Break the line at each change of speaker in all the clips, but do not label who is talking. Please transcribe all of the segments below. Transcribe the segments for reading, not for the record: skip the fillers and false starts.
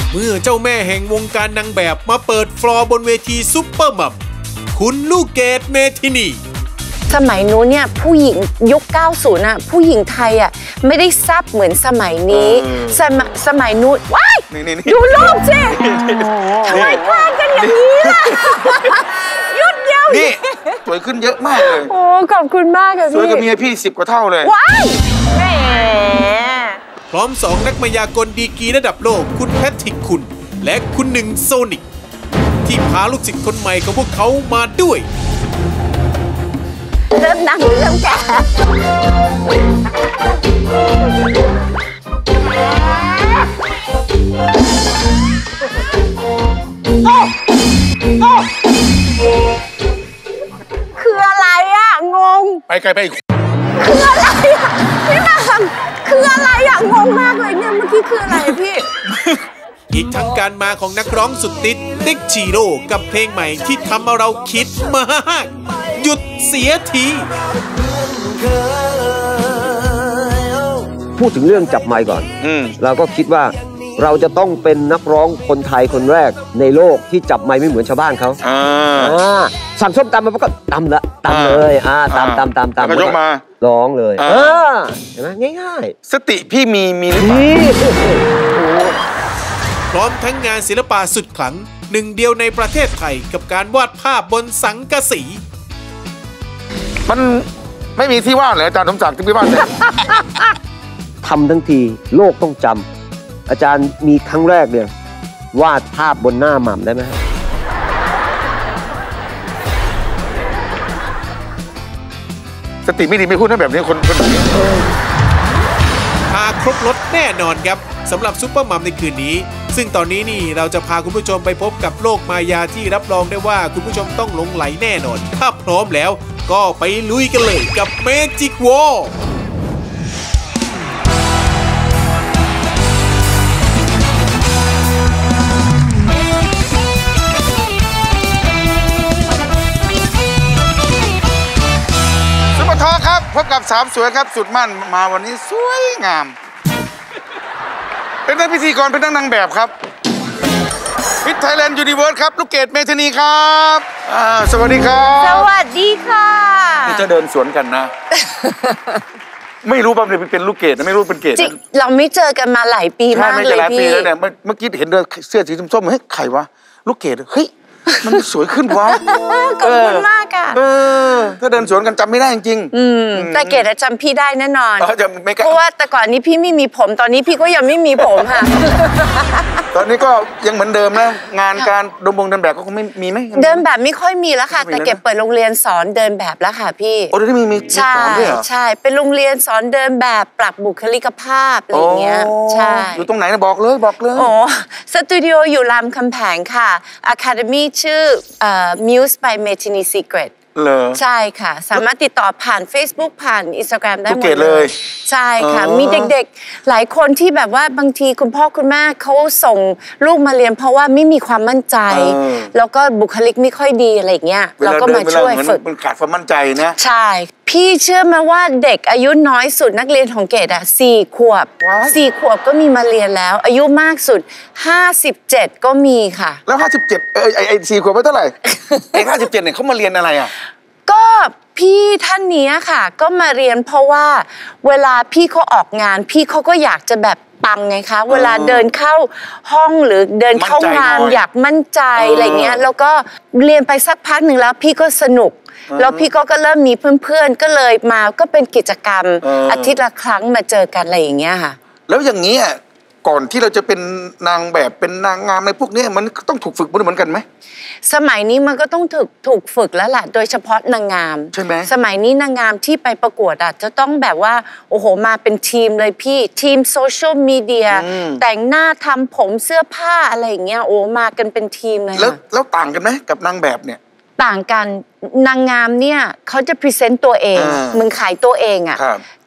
เมื่อเจ้าแม่แห่งวงการนางแบบมาเปิดฟลอร์บนเวทีซุปเปอร์มัมคุณลูกเกดเมทินี
สมัยนู้นเนี่ยผู้หญิงยุค 90 อ่ะผู้หญิงไทยอ่ะไม่ได้แซ่บเหมือนสมัยนี้สมัยนู้นว้ายดูรูปสิทำไมแกล้งกันอย่างนี้ล่ะยุดเดียว
นี่สวยขึ้นเยอะมากเลย
โอ้ขอบคุณมากค่ะพี่
สวยกับเมียพี่10 กว่าเท่าเลย
ว้ายแหม
พร้อม2 นักมายากลดีกรีระดับโลกคุณแพทริกคุณและคุณหนึ่งโซนิกที่พาลูกศิษย์คนใหม่ของพวกเขามาด้วย
เริ่มนั่งเริ่มแก่คืออะไรอ่ะงง
ไปไกลไป
คืออะไรอ่ะพี่นางคืออะไรอ่ะงงมากเลยเนี่ยเมื่อกี้คืออะไรพี่
อีกทั้งการมาของนักร้องสุดติดติ๊กชิโร่กับเพลงใหม่ที่ทำเอาเราคิดมากหยุดเสียที
พูดถึงเรื่องจับไมค์ก่อนเราก็คิดว่าเราจะต้องเป็นนักร้องคนไทยคนแรกในโลกที่จับไมค์ไม่เหมือนชาวบ้านเขาสั่งส้มตำมาก็ตำละตำเลยตำ
ก็ยกมา
ร้องเลยเห็นไหมง่าย
ๆสติพี่มีหรือเปล่า
พร้อมทั้งงานศิลปะสุดขลังหนึ่งเดียวในประเทศไทยกับการวาดภาพบนสังกะสี
มันไม่มีที่วาดเลยอาจารย์สมศักดิ์ที่พี่วาดเนี่ย
ทำทั้งทีโลกต้องจำอาจารย์มีครั้งแรกเนี่ยวาดภาพบนหน้าหม่ำได้ไหม
สติไม่ดีไม่พูดนะแบบนี้คนแบบนี้
พาครบรถแน่นอนครับสำหรับซุปเปอร์มัมในคืนนี้ซึ่งตอนนี้นี่เราจะพาคุณผู้ชมไปพบกับโลกมายาที่รับรองได้ว่าคุณผู้ชมต้องหลงไหลแน่นอนถ้าพร้อมแล้วก็ไปลุยกันเลยกับเมจิกวอล
ซุปเปอร์ทอล์คครับพบกับสาวสวยครับสุดมั่นมาวันนี้สวยงามเป็นนักพิธีกรเป็นนักนางแบบครับมิสไทยแลนด์ยูนิเวิร์สครับลูกเกดเมทินีครับสวัสดีครับ
สวัสดีค่ะ
นี่จะเดินสวนกันนะไม่รู้ว่าเป็นลูกเกดนะไม่รู้เป็นเกด
เราไม่เจอกันมาหลายปีมากเลยพี่
ใช่ไม่เจอหลายปีแล้วเนี่ยเมื่อกี้เห็นเสื้อสีส้มๆเฮ้ยใครวะลูกเกดเฮ้ยมันสวยขึ้นวะ
ขอบคุณมากค่ะ
ถ้าเดินสวนกันจำไม่ได้จริง
แต่เกดจำพี่ได้แน่นอนเพราะว่าแต่ก่อนนี้พี่ไม่มีผมตอนนี้พี่ก็ยังไม่มีผมค่ะ
ตอนนี้ก็ยังเหมือนเดิมนะงานการเดินแบบก็คงไม่มีไหม
เดินแบบไม่ค่อยมีแล้วค่ะแต่เก็บเปิดโรงเรียนสอนเดินแบบแล้วค่ะพี่
โอ้ได้มี
สอนด้วยเหรอใช่เป็นโรงเรียนสอนเดินแบบปรับบุคลิกภาพอะไรอย่างเงี้ยใช่
อยู่ตรงไหนนะบอกเลย
โอ้สตูดิโออยู่รามคำแหงค่ะ Academy ชื่อMuse by Metini Secret ใช่ค่ะสามารถติดต่อผ่าน Facebook ผ่าน Instagram ได้หมดเลยใช่ค่ะมีเด็กๆหลายคนที่แบบว่าบางทีคุณพ่อคุณแม่เขาส่งลูกมาเรียนเพราะว่าไม่มีความมั่นใจแล้วก็บุคลิกไม่ค่อยดีอะไรอย่างเงี้ยเราก็มาช่วยฝึก
มันขาดความมั่นใจนะ
ใช่พี่เชื่อไหมว่าเด็กอายุน้อยสุดนักเรียนของเกด4 ขวบ4 ขวบก็มีมาเรียนแล้วอายุมากสุด57ก็มีค่ะ
แล้ว57ไอ้4 ขวบไม่เท่าไหร่ไอ้57เนี่ยเขามาเรียนอะไรอ่ะ
ก็พี่ท่านนี้ค่ะก็มาเรียนเพราะว่าเวลาพี่เขาออกงานพี่เขาก็อยากจะแบบปังไงคะเวลาเดินเข้าห้องหรือเดินเข้างานอยากมั่นใจอะไรเงี้ยแล้วก็เรียนไปสักพักหนึ่งแล้วพี่ก็สนุกแล้วพี่ก็เริ่มมีเพื่อนๆก็เลยมาก็เป็นกิจกรรมอาทิตย์ละครั้งมาเจอกันอะไรอย่างเงี้ยค่ะ
แล้วอย่างนี้ก่อนที่เราจะเป็นนางแบบเป็นนางงามในพวกนี้มันต้องถูกฝึกเหมือนกันไหม
สมัยนี้มันก็ต้องถูกฝึกแล้วแหละโดยเฉพาะนางงาม
ใช่ไหม
สมัยนี้นางงามที่ไปประกวดจะต้องแบบว่าโอ้โหมาเป็นทีมเลยพี่ทีมโซเชียลมีเดียแต่งหน้าทำผมเสื้อผ้าอะไรอย่างเงี้ยโอ้มากันเป็นทีมเลย
แล้วต่างกันไหมกับนางแบบเนี่ย
ต่างกันนางงามเนี่ยเขาจะพรีเซนต์ตัวเองมึงขายตัวเอง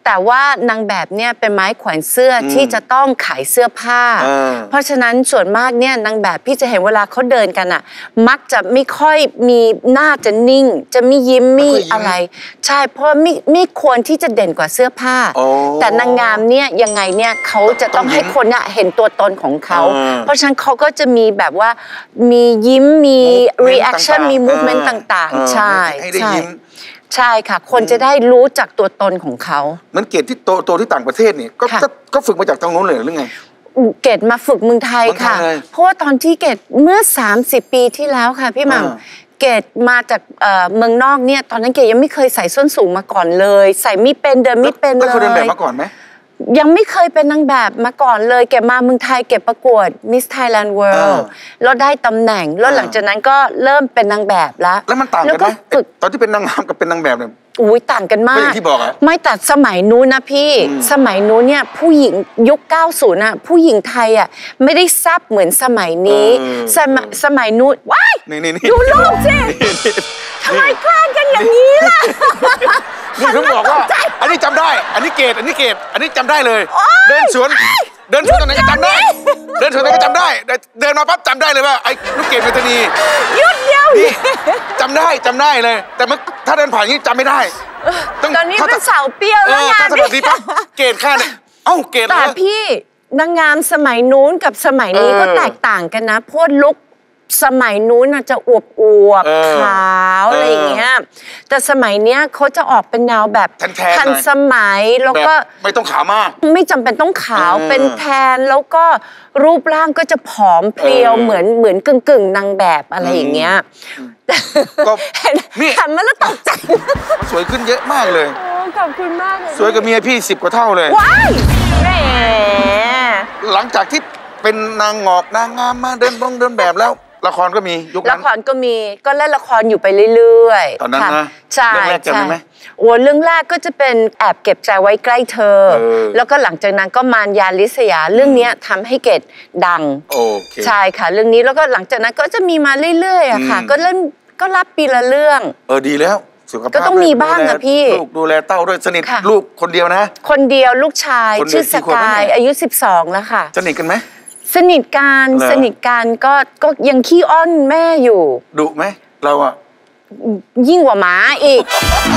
แต่ว่านางแบบเนี่ยเป็นไม้แขวนเสื้อที่จะต้องขายเสื้อผ้าเพราะฉะนั้นส่วนมากเนี่ยนางแบบพี่จะเห็นเวลาเขาเดินกันอ่ะมักจะไม่ค่อยมีหน้าจะนิ่งจะไม่ยิ้มไม่อะไรใช่เพราะไม่ควรที่จะเด่นกว่าเสื้อผ้าแต่นางงามเนี่ยยังไงเนี่ยเขาจะต้องให้คนเนี่ยเห็นตัวตนของเขาเพราะฉะนั้นเขาก็จะมีแบบว่ามียิ้มมี reaction มี movement ต่างๆใช่ใช่ใช่ค่ะคนจะได้รู้จักตัวตนของเขา
มันเกรดที่โตที่ต่างประเทศนี่ก็ฝึกมาจากทางโน้นเลยหรือไง
เกดมาฝึกเมืองไทยค่ะเพราะว่าตอนที่เกดเมื่อ30 ปีที่แล้วค่ะพี่หม่ำเกดมาจากเมืองนอกเนี่ยตอนนั้นเกดยังไม่เคยใส่ส้นสูงมาก่อนเลยใส่ไม่เป็นเดินไม่เป็นเลย
แล้วเคยเดินแบบมาก่อนไหม
ยังไม่เคยเป็นนางแบบมาก่อนเลยเก็บมาเมืองไทยเก็บประกวด Miss Thailand World แล้วได้ตำแหน่งแล้วหลังจากนั้นก็เริ่มเป็นนางแบบแล้ว
มันต่างกันไหมตอนที่เป็นนางงามกับเป็นนางแบบเนี่ย
อุ้ยต่างกันมาก
ที่บอกอะ
ไม่แต่สมัยนู้นนะพี่สมัยนู้นเนี่ยผู้หญิงยุค90น่ะผู้หญิงไทยอ่ะไม่ได้ซับเหมือนสมัยนี้สมัยนู้นว้ายดูรูปสิทำไมแกล้งกันอย่างนี้ล่ะ
นี่เขาบอกว่าอันนี้จำได้อันนี้เกรดอันนี้จำได้เลยเดินสวนตรงไหนก็จำได้เดินสวนตรงไหนก็จำได้เดินมาปั๊บจำได้เลยว่าไอ้ลูกเกดเมธานี
หยุดเดียว
นี่จำได้เลยแต่ถ้าเดินผ่านนี้จำไม่ได้
ตอนนี้เป็นสาวเปรี้ยวแล้วไง
ถ้าสวัสดีปั๊บเกรดค่าเนี่ยเกรด
แต่พี่นางงามสมัยนู้นกับสมัยนี้ก็แตกต่างกันนะพวกลุกสมัยนู้นน่ะจะอวบขาวอะไรอย่างเงี้ยแต่สมัยเนี้ยเขาจะออกเป็นแนวแบบทันสมัยแล้วก็
ไม่ต้องขาวมาก
ไม่จำเป็นต้องขาวเป็นแทนแล้วก็รูปร่างก็จะผอมเพรียวเหมือนกึ่งนางแบบอะไรอย่างเงี้ย
ก็นี่
ทำมาแล้วตกใจ
สวยขึ้นเยอะมากเลย
ขอบคุณมากเลย
สวยกับเมียพี่10 กว่าเท่าเลย
ว้ายแหม
หลังจากที่เป็นนางงอกนางงามมาเดินแบบแล้วละครก็มียุคนั้น
ละครก็มีก็เล่นละครอยู่ไปเรื่อย
ๆตอนนั้นนะ
ใช่
เรื่องแรกจำได้ไหม
เรื่องแรกก็จะเป็นแอบเก็บใจไว้ใกล้เธอแล้วก็หลังจากนั้นก็มารยาลิษยาเรื่องนี้ทำให้เกดดังใช่ค่ะเรื่องนี้แล้วก็หลังจากนั้นก็จะมีมาเรื่อยๆอะค่ะก็เล่นก็รับปีละเรื่อง
ดีแล้วสุขภาพ
ก็ต้องมีบ้างนะพี่
ลูกดูแลเต้าด้วยสนิทลูกคนเดียวนะ
คนเดียวลูกชายชื่อสกายอายุ12แล้วค่ะ
สนิทกันไหม
สนิทกันก็ยังขี้อ้อนแม่อยู่
ดุไหมเราอะ
ยิ่งกว่าหมาอีก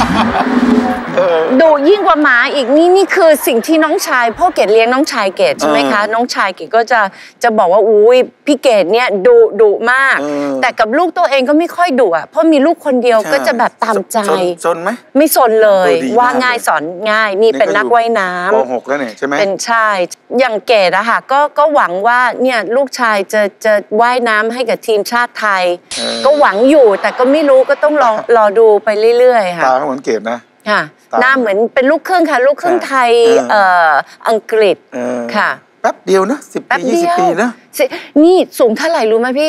ดุยิ่งกว่าหมาอีกนี่คือสิ่งที่น้องชายพ่อเกดเลี้ยงน้องชายเกดใช่ไหมคะน้องชายเกดก็จะบอกว่าอุ้ยพี่เกดเนี่ยดุมากแต่กับลูกตัวเองก็ไม่ค่อยดุอ่ะเพราะมีลูกคนเดียวก็จะแบบตามใจ
สนไหม
ไม่สนเลยว่าง่ายสอนง่ายนี่เป็นนักว่ายน้ำ
ป.6 แล้วเนี่ยใช่ไหม
เป็นใช่อย่างเกดอะค่ะก็หวังว่าเนี่ยลูกชายจะว่ายน้ำให้กับทีมชาติไทยก็หวังอยู่แต่ก็ไม่รู้ก็ต้องรอดูไปเรื่อยๆค่ะ
ตาเหมือนเกดนะ
ค่ะหน้าเหมือนเป็นลูกครึ่งค่ะลูกครึ่งไทยอังกฤษค่ะ
แป๊บเดียวนะ10 ปี 20 ปีนะ
นี่สูงเท่าไหร่รู้ไหมพี่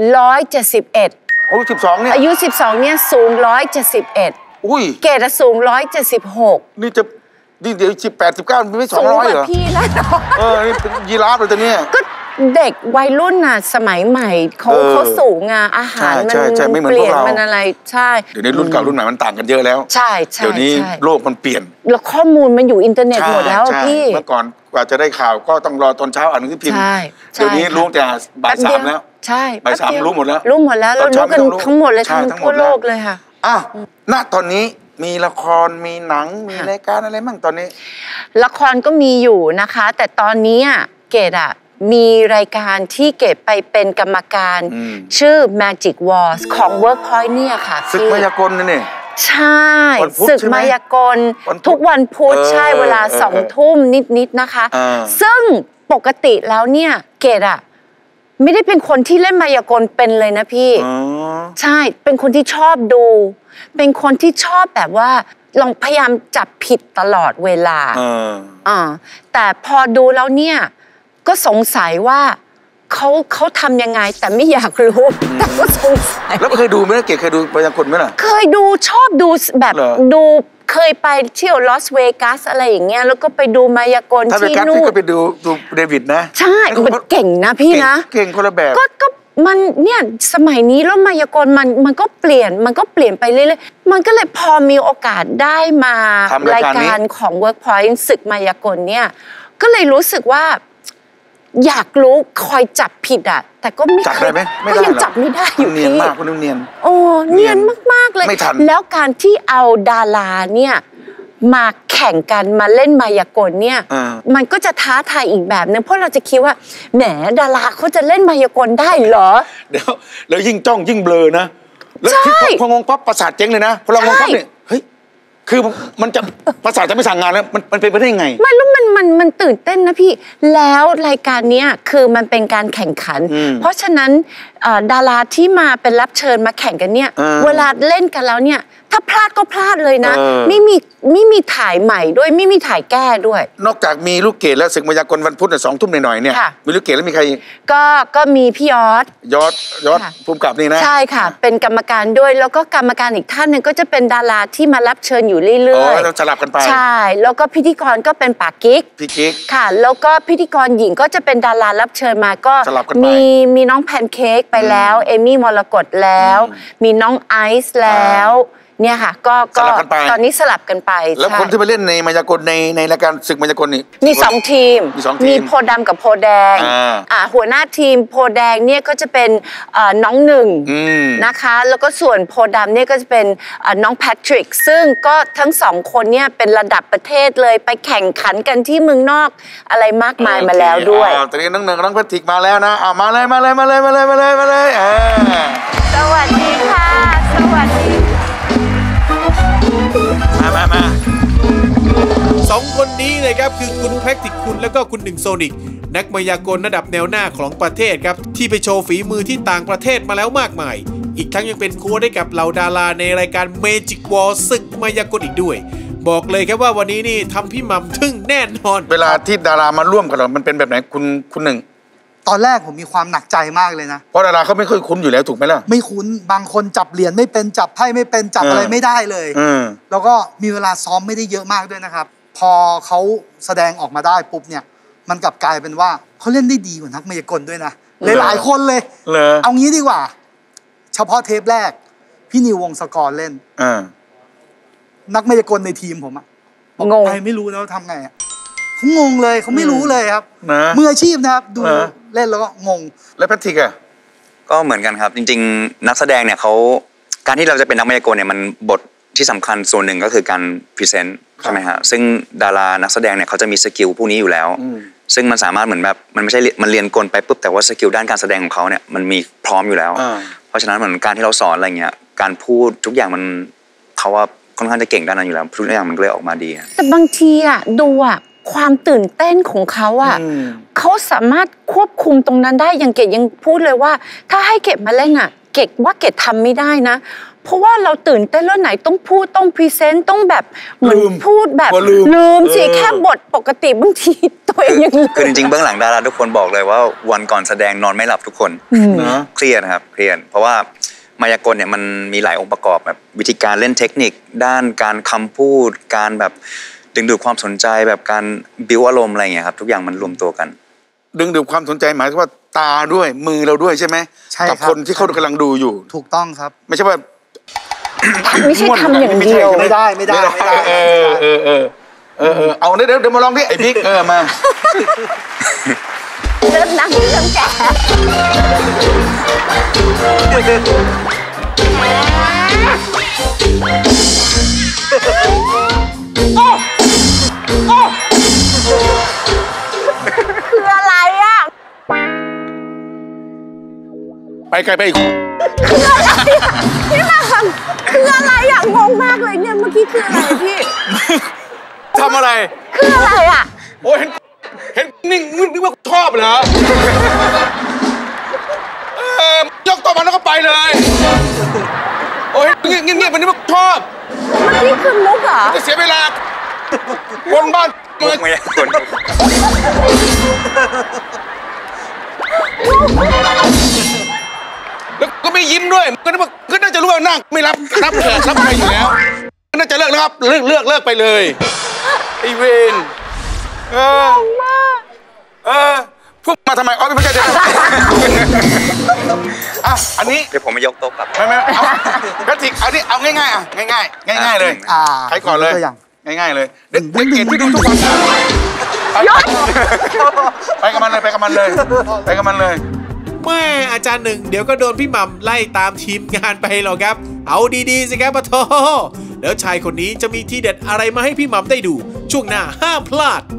171
อายุ12เนี่ย
อายุ12เนี่ยสูง171
อุ้ย
เกดสูง176
นี่จะเดี๋ยว18 19ไม่200เหรอ
พี่แล้ว
นี่เป็นยีราฟเลยตัวเนี้ย
ก็เด็กวัยรุ่นน่ะสมัยใหม่เขาสูงอ่ะอาหารมันเปลี่ยนมันอะไรใช่
เดี๋ยวนี้รุ่นเก่ารุ่นใหม่มันต่างกันเยอะแล้ว
ใช่
เดี๋ยวนี้โลกมันเปลี่ยน
แล้วข้อมูลมันอยู่อินเทอร์เน็ตหมดแล้วพี่
เมื่อก่อนกว่าจะได้ข่าวก็ต้องรอตอนเช้าอ่านหนังสือพิมพ์เดี๋ยวนี้รู้แต่บ่าย 3แล้ว
ใช่
บ่าย 3รู้หมดแล้ว
รู้กันทั้งหมดเลยทั้งทั่วโลกเลยค่ะ
ณตอนนี้มีละครมีหนังมีรายการอะไรมั่งตอนนี้
ละครก็มีอยู่นะคะแต่ตอนนี้เกดมีรายการที่เกดไปเป็นกรรมการชื่อ Magic Wars ของ Workpoint เนี่ยค่ะ
ศึกมายากลนี่
ใช่ศึกมายากลทุกวันพุธใช่เวลา20 ทุ่มนิดนะคะซึ่งปกติแล้วเนี่ยเกดไม่ได้เป็นคนที่เล่นมายากลเป็นเลยนะพี่ใช่เป็นคนที่ชอบดูเป็นคนที่ชอบแบบว่าลองพยายามจับผิดตลอดเวลาแต่พอดูแล้วเนี่ยก็สงสัยว่าเขาทำยังไงแต่ไม่อยากรู้แต่ก็สงสัย
แล้วเคยดูไหมเก๋เคยดูมายากลไหมล่ะ
เคยดูชอบดูแบบดูเคยไปเที่ยวลอสเวกัสอะไรอย่างเงี้ยแล้วก็ไปดูมายากลที่นู่น
ก็ไปดูเดวิดนะ
ใช่มันเก่งนะพี่นะ
เก่งคนละแบบ
ก็มันเนี่ยสมัยนี้โลกมายากลมันก็เปลี่ยนไปเรื่อยๆมันก็เลยพอมีโอกาสได้มารายการของ Workpoint ศึกมายากลเนี่ยก็เลยรู้สึกว่าอยากรู้คอยจับผิดอะแต่ก็ไม่เคยก็ยังจับไม่ได้อยู่พี่เนียนมากคุณเนียนโอ้เนียนมากๆเลยแล้วการที่เอาดาราเนี่ยมาแข่งกันมาเล่นมายากลเนี่ยมันก็จะท้าทายอีกแบบนึงเพราะเราจะคิดว่าแหมดาราเขาจะเล่นมายากลได้เหรอ
เดี๋ยวแล้วยิ่งจ้องยิ่งเบลอนะแล้วพองงปั๊บประสาทเจ๊งเลยนะพอเรางงปั๊บเนี่ยเฮ้ยคือมันจะประสาทจะไม่สั่งงานแล้วมันเป็นไปได้ยังไง
ไม่รู้มันตื่นเต้นนะพี่แล้วรายการเนี้ยคือมันเป็นการแข่งขันเพราะฉะนั้นดาราที่มาเป็นรับเชิญมาแข่งกันเนี่ยเวลาเล่นกันแล้วเนี่ยถ้าพลาดก็พลาดเลยนะไม่มีถ่ายใหม่ด้วยไม่มีถ่ายแก้ด้วย
นอกจากมีลูกเกดแล้วศึกมายากลวันพุธ2 ทุ่มหน่อยๆเนี่ยมีลูกเกดแล้วมีใคร
ก็มีพี่ยอดภูมิกับนี่นะใช่ค่ะเป็นกรรมการด้วยแล้วก็กรรมการอีกท่านหนึ่งก็จะเป็นดาราที่มารับเชิญอยู่เรื่อย
ๆสลับกันไป
ใช่แล้วก็พิธีกรก็เป็นปากกิ๊ก
พี่กิ๊ก
ค่ะแล้วก็พิธีกรหญิงก็จะเป็นดารารับเชิญมาก็มีน้องแพนเค้กไปแล้วเอมี่มรกตแล้วมีน้องไอซ์แล้วเนี่ยค่ะก็ตอนนี้สลับกันไป
แล้วคนที่ไปเล่นในมายากลในรายการศึกมายากลนี่
มี2 ทีมมีโพดำกับโพแดงหัวหน้าทีมโพแดงเนี่ยก็จะเป็นน้องหนึ่งนะคะแล้วก็ส่วนโพดำเนี่ยก็จะเป็นน้องแพทริกซึ่งก็ทั้ง2 คนเนี่ยเป็นระดับประเทศเลยไปแข่งขันกันที่เมืองนอกอะไรมากมายมาแล้วด้วย
ตอนนี้น้องแพทริกมาแล้วนะมาเลย
สวัสดีค่ะสวัสดี
มา
2 คนนี้เลยครับคือคุณแพทริกคุณแล้วก็คุณหนึ่งโซนิกนักมายากลระดับแนวหน้าของประเทศครับที่ไปโชว์ฝีมือที่ต่างประเทศมาแล้วมากมายอีกทั้งยังเป็นโค้ชให้กับเหล่าดาราในรายการเมจิกวอลศึกมายากลอีกด้วยบอกเลยครับว่าวันนี้นี่ทำพี่หม่ำทึ่งแน่นอน
เวลาที่ดารามาร่วมกับเรามันเป็นแบบไหนคุณหนึ่ง
ตอนแรกผมมีความหนักใจมากเลยนะ
เพราะดาราเขาไม่ค่อยคุ้นอยู่แล้วถูกไหมล่ะ
ไม่คุ้นบางคนจับเหรียญไม่เป็นจับไพ่ไม่เป็นจับอะไรไม่ได้เลยแล้วก็มีเวลาซ้อมไม่ได้เยอะมากด้วยนะครับพอเขาแสดงออกมาได้ปุ๊บเนี่ยมันกลับกลายเป็นว่าเขาเล่นได้ดีกว่านักมายากลด้วยนะหลายคนเลยเอางี้ดีกว่าเฉพาะเทปแรกพี่นิววงศกรเล่นนักมายากลในทีมผมอะงงไม่รู้นะว่าทำไงเขางงเลยเขาไม่รู้เลยครับมืออาชีพนะครับดูเล่นแล้วก็งง
แล้วแพทริกอะ
ก็เหมือนกันครับจริงๆนักแสดงเนี่ยเขาการที่เราจะเป็นนักมายากลเนี่ยมันบทที่สำคัญส่วนหนึ่งก็คือการพรีเซนต์ใช่ไหมฮะซึ่งดารานักแสดงเนี่ยเขาจะมีสกิลพวกนี้อยู่แล้วซึ่งมันสามารถเหมือนแบบมันไม่ใช่มันเรียนกลไปปุ๊บแต่ว่าสกิลด้านการแสดงของเขาเนี่ยมันมีพร้อมอยู่แล้วเพราะฉะนั้นเหมือนการที่เราสอนอะไรเงี้ยการพูดทุกอย่างมันเขาว่าค่อนข้างจะเก่งด้านนั้นอยู่แล้วทุกอย่างมันก็เลยออกมาดี
แต่บางทีอะดูอะความตื่นเต้นของเขาอะเขาสามารถควบคุมตรงนั้นได้อย่างเกดยังพูดเลยว่าถ้าให้เกดมาเล่นอะเกดว่าเกดทำไม่ได้นะเพราะว่าเราตื่นเต้นแล้วไหนต้องพูดต้องพรีเซนต์ต้องแบบเหมือนพูดแบบลืมสิแค่บทปกติบางทีตัวเองยัง
คือจริงๆเบื้องหลังดาราทุกคนบอกเลยว่าวันก่อนแสดงนอนไม่หลับทุกคนเครียดครับเครียดเพราะว่ามายากลเนี่ยมันมีหลายองค์ประกอบแบบวิธีการเล่นเทคนิคด้านการคำพูดการแบบดึงดูดความสนใจแบบการบิ้วอารมณ์อะไรอย่างเงี้ยครับทุกอย่างมันรวมตัวกัน
ดึงดูดความสนใจหมายถึงว่าตาด้วยมือเราด้วยใช่ไหม
ใช่
กับคนที่เขากำลังดูอยู่
ถูกต้องครับ
ไม่ใช่ว่า
ไม่ใช่ทำอย่างเดียว
ไม่ได้
เอาเดี๋ยวมาลองดิไอ้บิ๊กมา
เริ่มนั่งเริ่มแก่คืออะไรอ่ะ
ไปไกลไปอีก
คืออะไรพี่มาทำคืออะไรอ่ะงงมากเลยเนี่ยเมื่อกี้คืออะไรพี่
ทำอะไร
คืออะไรอ่ะ
โอ้ยเห็นนิ่งนึกว่าชอบเหรอยกตัวมันแล้วก็ไปเลยโอ้ยเงียบๆมันนึกว่าชอบ
เมื่อกี้คือมุกเหรอ
จะเสียเวลาวนบ้าน
มุกไม่ใช่คน
แล้วก็ไม่ยิ้มด้วยก็น่าจะรู้ว่านั่งไม่รับแขกรับใครอยู่แล้วน่าจะเลิกแล้วครับเลิกไปเลยไอเวนพวกมาทำไมอ๋อไม่ใช่เด็กอันนี้
เดี๋ยวผมมายกโต๊ะกลับ
ไม่เอาแพทริกอันนี้เอาง่ายๆง่ายเลยใครก่อนเลยง่ายๆเลยเด็กเกตที่ดูทุกวันไปกับมันเลย
แม่อาจารย์หนึ่งเดี๋ยวก็โดนพี่หม่ำไล่ตามทีมงานไปหรอกครับเอาดีๆสิครับปะโถแล้วชายคนนี้จะมีทีเด็ดอะไรมาให้พี่หม่ำได้ดูช่วงหน้าห้ามพลาด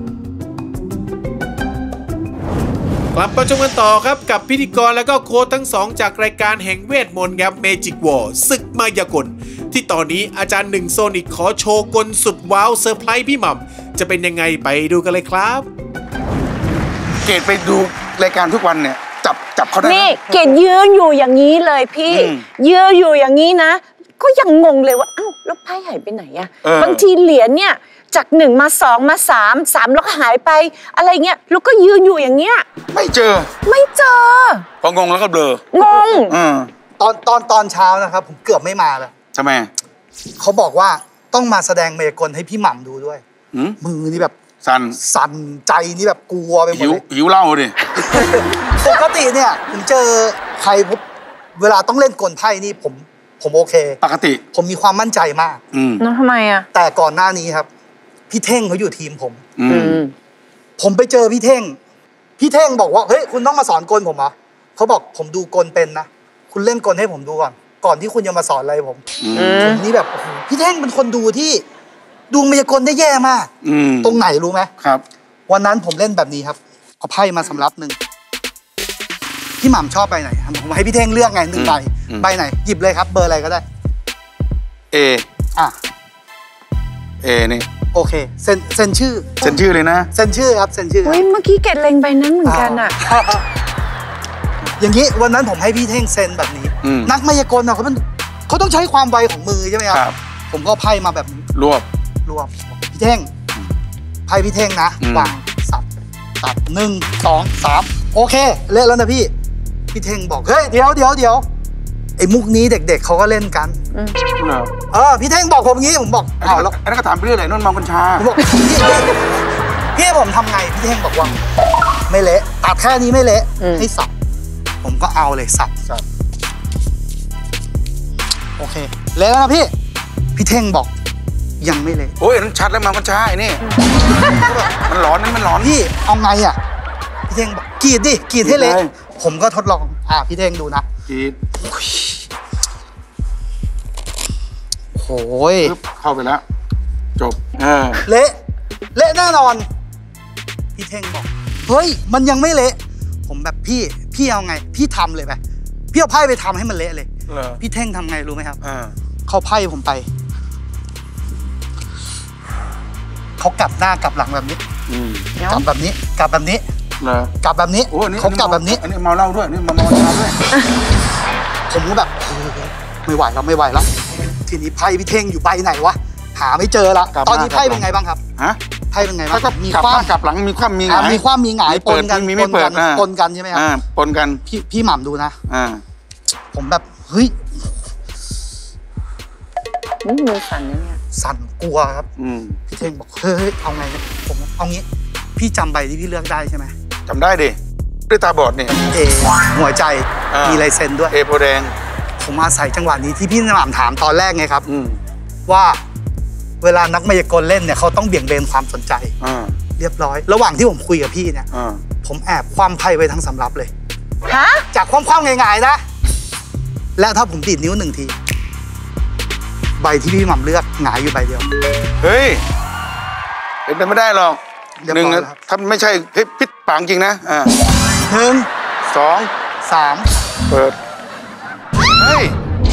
กลับมาชมกันต่อครับกับพิธีกรและก็โค้ชทั้งสองจากรายการแห่งเวทมนต์ครับ Magic War ศึกมายากลที่ตอนนี้อาจารย์หนึ่งโซนิกขอโชว์กลสุดว้าวเซอร์ไพรส์พี่หม่ำจะเป็นยังไงไปดูกันเลยครับ
เกดไปดูรายการทุกวันเนี่ยจับเขาได้
นี่เกดยืนอยู่อย่างนี้เลยพี่ยืนอยู่อย่างนี้นะก็ยังงงเลยว่าอ้าวแล้วไพ่หายไปไหนอะบางทีเหรียญเนี่ยจาก1มา2มา3แล้วก็หายไปอะไรเงี้ยแล้วก็ยืนอยู่อย่างเงี้ย
ไม่เจอพองงแล้วก็เบลอง
ง
ตอนเช้านะครับผมเกือบไม่มาเลย
ทำไม
เขาบอกว่าต้องมาแสดงมายากลให้พี่หม่ำดูด้วยมือนี่แบบสั่นใจนี่แบบกลัวไปหมดเลย
หิวเหล้าดิ
ปกติเนี่ยผมเจอใครเวลาต้องเล่นกลไพ่นี่ผมโอเค
ปกติ
ผมมีความมั่นใจมาก
แล้วทำไมอะ
แต่ก่อนหน้านี้ครับพี่เท่งเขาอยู่ทีมผมไปเจอพี่เท่งบอกว่าเฮ้ยคุณต้องมาสอนกลผมเหรอเขาบอกผมดูกลเป็นนะคุณเล่นกลให้ผมดูก่อนที่คุณจะมาสอนอะไรผมนี่แบบโอ้โหพี่เท่งเป็นคนดูที่ดูมายากลได้แย่มากตรงไหนรู้ไหม
ครับ
วันนั้นผมเล่นแบบนี้ครับเอาไพ่มาสำรับหนึ่งพี่หม่ำชอบใบไหนผมให้พี่เท่งเลือกไง1 ใบไหนหยิบเลยครับเบอร์อะไรก็ได้
เอนี่
โอเคเซ็นชื่อ
เลยนะ
เซ็นชื่อครับเซ็นชื่อ
เฮ้ยเมื่อกี้เกดเล็งใบนั้นเหมือนกันอ่ะ
อย่างนี้วันนั้นผมให้พี่เท่งเซ็นแบบนี้นักมายากลเขาต้องใช้ความไวของมือใช่ไหมครับผมก็ไพ่มาแบบนี้
รวบ
พี่เท่งไพ่พี่เท่งนะวางสับ1 2 3โอเคเล่นแล้วนะพี่เท่งบอกเฮ้ยเดี๋ยวไอ้มุกนี้เด็กๆเขาก็เล่นกันพี่เท่งบอกผมงี้ผมบอก
แล้วอันนั้นก็ถามไปเรื่อยเลยนนท์มองกัญชา
ผมบอกพี่ผมทำไงพี่เท่งบอกว่าไม่เละตัดแค่นี้ไม่เละให้สับผมก็เอาเลยสับโอเคเละแล้วนะพี่เท่งบอกยังไม่เละ
โอ้ยนั้นชัดแล้วมองกัญชาไอ้นี่มันหลอน
พี่เอาไงอ่ะพี่เท่งบอกกรีดให้เละผมก็ทดลองพี่เท่งดูนะ
กรีด
โอ้ย
เข้าไปแล้วจบ
เละแน่นอนพี่เท่งบอกเฮ้ยมันยังไม่เละผมแบบพี่เอาไงพี่ทำเลยไปพี่เอาไพ่ไปทำให้มันเละเลยพี่เท่งทำไงรู้ไหมครับเขาไพ่ผมไปเขากลับหน้ากลับหลังแบบนี้กลับแบบนี้กลับแบบนี้เขากลับแบบนี้
อันนี้เมาเหล้าด้วยนี่เมาชาด้วย
ผมก็แบบไม่ไหวแล้วทีนี้ไพ่พี่เท่งอยู่ใบไหนวะหาไม่เจอละตอนนี้ไพ่เป็นไงบ้างครับไพ่เป็นไงบ้าง
มีคว่ำกลับหลังมีคว่ำมีหงาย
มีหงายปนกันใช่ไหมครับ
ปนกัน
พี่หม่ำดูนะผมแบบเฮ้ย
มือสั่นเนี่ย
สั่นกลัวครับพี่เท่งบอกเฮ้ยเอาไงผมเอางี้พี่จำใบที่พี่เลือกได้ใช่ไหม
จำได้ดิด้วยตาบอดนี่
หัวใจมีลายเซ็นด้วย
โพแดง
ผมอาศัยจังหวะนี้ที่พี่หม่ำถามตอนแรกไงครับว่าเวลานักมายากลเล่นเนี่ยเขาต้องเบี่ยงเบนความสนใจเรียบร้อยระหว่างที่ผมคุยกับพี่เนี่ยผมแอบคว่ำไพ่ไว้ทั้งสำรับเลยจากคว่ำง่ายๆนะและถ้าผมดีดนิ้ว1 ทีใบที่พี่หม่ำเลือกหงายอยู่ใบเดียว
เฮ้ยเป็นไปไม่ได้หรอก1ถ้าไม่ใช่พิษปังจริงนะ
1 2 3
เปิดเฮ้ย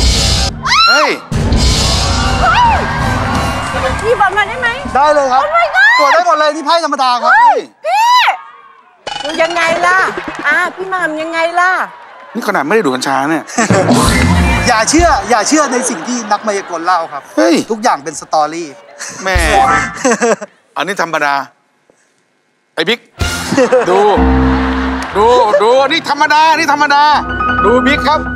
พี่บอกมาได้ไหม
ได้เลยครับตัวได้หมดเลยนี่ไพ่ธรรมดาครับ
พี่ยังไงล่ะพี่หม่ำยังไงล่ะ
นี่ขนาดไม่ได้ดูกัญชาเนี่ย
อย่าเชื่อในสิ่งที่นักมายากลเล่าครับทุกอย่างเป็นสตอรี่
แม่อันนี้ธรรมดาไอ้บิ๊กดูนี่ธรรมดาดูบิ๊กครับ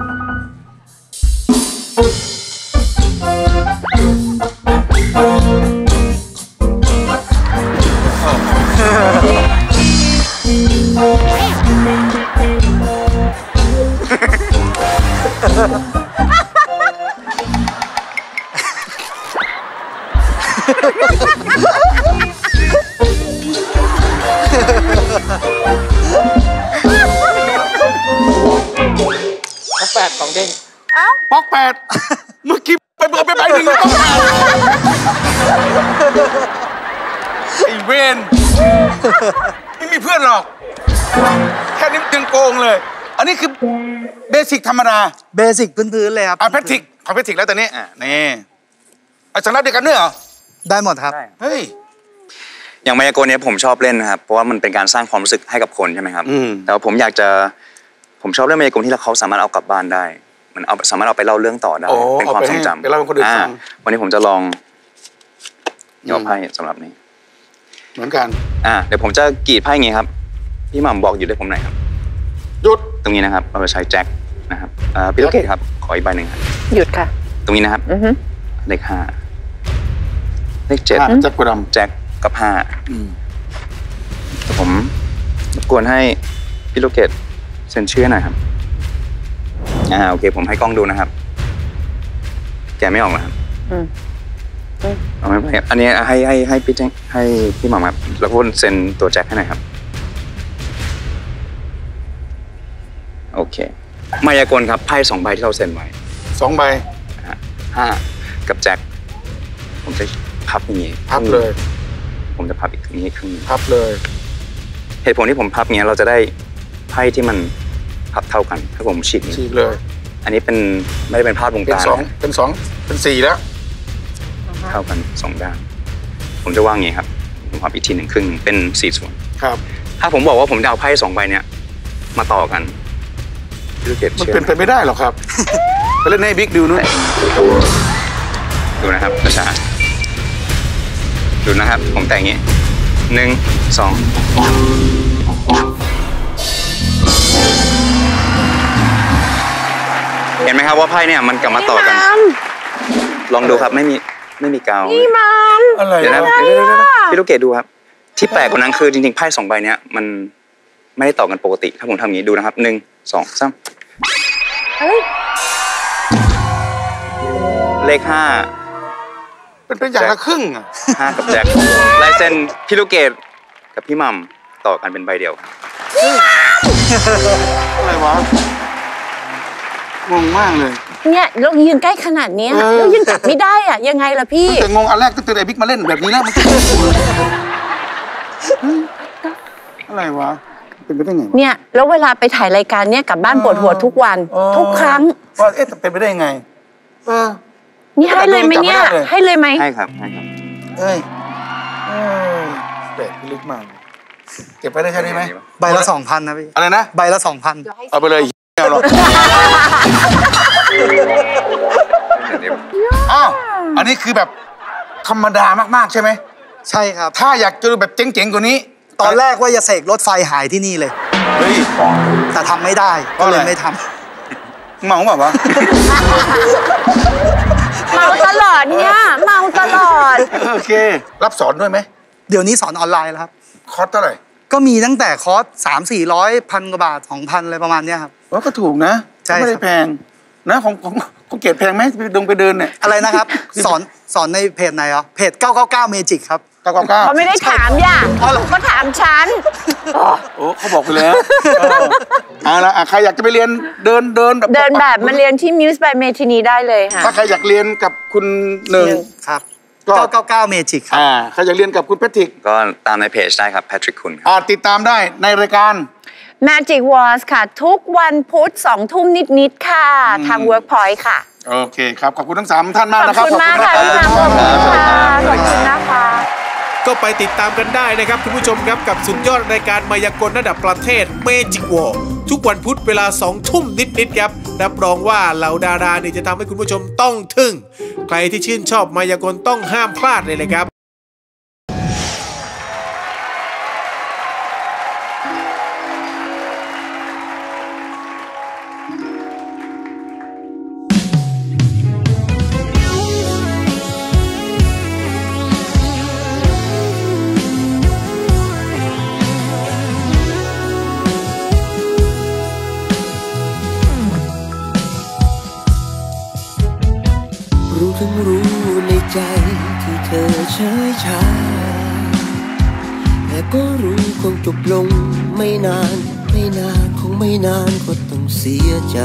ป๊อกแปดของเด้งป๊อกแปดเมื่อกี้ไปเบอร์ไปใบหนึ่งป๊อกแปดไอ้เวนไม่มีเพื่อนหรอกแค่นี้ยังโกงเลยอันนี้คือเบสิกธรรมดา
เบสิกพื้นๆเลยครับ
แพทริกขอแพทริกแล้วตอนนี้นี่สำรับเดียวกันด้วยเหรอ
ได้หมดครับ
เฮ้ย
อย่างมายากลเนี่ยผมชอบเล่นนะครับเพราะว่ามันเป็นการสร้างความรู้สึกให้กับคนใช่ไหมครับแต่ว่าผมชอบเล่นมายากลที่เขาสามารถเอากลับบ้านได้มันสามารถเอาไปเล่าเรื่องต่อได้เป็นความทรงจำ
ไปเล่าให้คนอื่นฟัง
วันนี้ผมจะลองยกไพ่สำหรับนี้
เหมือนกัน
เดี๋ยวผมจะกรีดไพ่อย่างงี้ครับพี่หม่ำบอกหยุดให้ผมหน่อยครับ
หยุด
ตรงนี้นะครับเราจะใช้แจ็คนะครับพี่ลูกเกดครับขออีกใบหนึ่งครับ
หยุดค่ะ
ตรงนี้นะครับเลข5เลข7
แจ็คกระดำ
แจ็คกับ5แต่ผมรบกวนให้พี่ลูกเกดเซ็นชื่อหน่อยครับโอเคผมให้กล้องดูนะครับแกไม่ออกนะครับเอาไม่เป็นอันนี้ให้พี่แจ็คให้พี่หม่ำครับแล้วก็เซ็นตัวแจ็คให้หน่อยครับโอเคมายากลครับไพ่2 ใบที่เราเซ็นไว้
2 ใบ
5กับแจ็คผมจะพับอย่างนี้
พับเลย
ผมจะพับอีกนี้ครึ่ง
พับเลย
เหตุผลที่ผมพับเงี้ยเราจะได้ไพ่ที่มันพับเท่ากันถ้าผมฉีก
เลย
อันนี้เป็นไม่ได้เป็นพาดวงกลาง
เป็น4แล้ว
เท่ากัน2 ด้านผมจะวางอย่างนี้ครับผมพับอีกที1 ครึ่งเป็น4 ส่วน
ครับ
ถ้าผมบอกว่าผมจะเอาไพ่2 ใบเนี้ยมาต่อกัน
มันเป็นไปไม่ได้หรอกครับไปเล่นให้บิ๊กดูนู้น
ดูนะครับช้าดูนะครับผมแต่งอย่างนี้1 2เห็นไหมครับว่าไพ่เนี่ยมันกลับมาต่อกันลองดูครับไม่มีกาว
นี่มัน
อะไร
เดี๋ยวนะพี่ลูกเกดดูครับที่แปลกกว่านั้นคือจริงๆไพ่2 ใบเนี้ยมันไม่ได้ต่อกันปกติถ้าผมทำอย่างนี้ดูนะครับ1 2 3เลข5
เป็นอย่างละครึ่ง
5กับแจ็คลายเส้นพี่ลูกเกดกับพี่มัมต่อกันเป็นใบเดียว
อะไรวะงงมากเลย
เนี่ยเรายืนใกล้ขนาดนี้เรายังจับไม่ได้อะยังไงล่ะพี่
แต่งงอันแรกก็เจอไอ้บิ๊กมาเล่นแบบนี้แล้วมันอะไรวะเป็นไปได้ไง
เนี่ยแล้วเวลาไปถ่ายรายการเนี่ยกลับบ้านปวดหัวทุกวันทุกครั้ง
ว่าเป็นไปได้ไง
นี่ให้เลยไหมเนี่ยให้เลยไหม
ให้ครับ
เอ้ยเด็กพี่ลึกมากเก็บไปได้แค่นี้ไหม
ใบละ 2,000 นะพี่
อะไรนะ
ใบละ 2,000
เอาไปเลยเอาหรอกอันนี้คือแบบธรรมดามากๆใช่ไหม
ใช่ครับ
ถ้าอยากจะดูแบบเจ๋งๆกว่านี้
ตอนแรกว่าจะเสกรถไฟหายที่นี่เลยแต่ทำไม่ได้ก็เลยไม่ท
ำเมาแบบวะ
เมาตลอดเนี่ยเมาตลอด
โอเครับสอนด้วยไหม
เดี๋ยวนี้สอนออนไลน์แล้วครับ
คอร์สเท่าไหร่
ก็มีตั้งแต่คอร์ส300-400 1,000 กว่าบาท 2,000 อะไรประมาณนี้ครับ
ก็ถูกนะไม่ได้แพงนะของเกรดแพงไหมไปเดินเนี่ย
อะไรนะครับสอนในเพจไหนเหรอเพจ999 Magic ครับ
999
เขาไม่ได้ถามย่าเขาถามฉัน
โอ้เขาบอกไปแล้วละใครอยากจะไปเรียนเดิน
แบบมาเรียนที่ Muse by Metini ได้เลยค่ะ
ถ้าใครอยากเรียนกับคุณหนึ่ง
ครับ999 Magic ครับ
ใครอยากเรียนกับคุณแพทริก
ก็ตามในเพจได้ครับแพทริกคุณ
ติดตามได้ในรายการ
Magic Wars ค่ะทุกวันพุธ 20:00 นนิดๆค่ะทาง Workpoint ค่ะ
โอเคครับขอบคุณทั้ง3 ท่านมากนะครับ
ขอบคุณมากค่ะขอบคุณนะคะ
ก็ไปติดตามกันได้นะครับคุณผู้ชมครับกับสุดยอดรายการมายากลระดับประเทศ Magic War ทุกวันพุธเวลา 20:00 นนิดๆครับรับรองว่าเหล่าดาราเนี่ยจะทำให้คุณผู้ชมต้องทึ่งใครที่ชื่นชอบมายากลต้องห้ามพลาดเลยครับ
รู้ในใจที่เธอเฉยชาแต่ก็รู้คงจบลงไม่นานคงไม่นานก็ต้องเสียใจ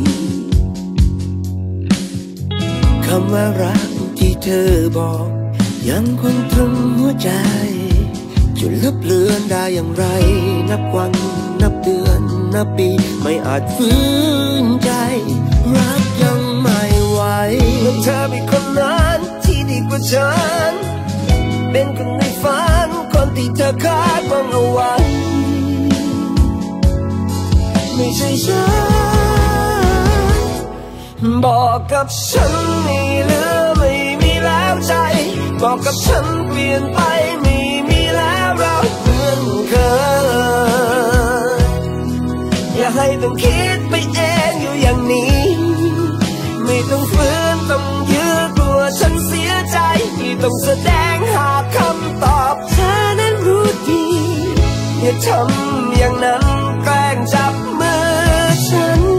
คำว่ารักที่เธอบอกยังคงตรงหัวใจจนลับเลือนได้อย่างไรนับวันนับเดือนนับปีไม่อาจฟื้นใจรักยังไม่ไหวเมื่อเธอมีคนนั้นที่ดีกว่าฉันเป็นคนในฝันคนที่เธอคาดหวังเอาไว้ไม่ใช่ฉันบอกกับฉันไม่เหลือไม่มีแล้วใจบอกกับฉันเปลี่ยนไปไม่มีแล้วเราเหมือนเคยอย่าให้ต้องคิดไปเองอยู่อย่างนี้ไม่ต้องฝืนต้องยื้อกลัวฉันเสียใจที่ต้องแสดงหาคำตอบเธอนั้นรู้ดีอย่าทำอย่างนั้นแกล้งจับมือฉัน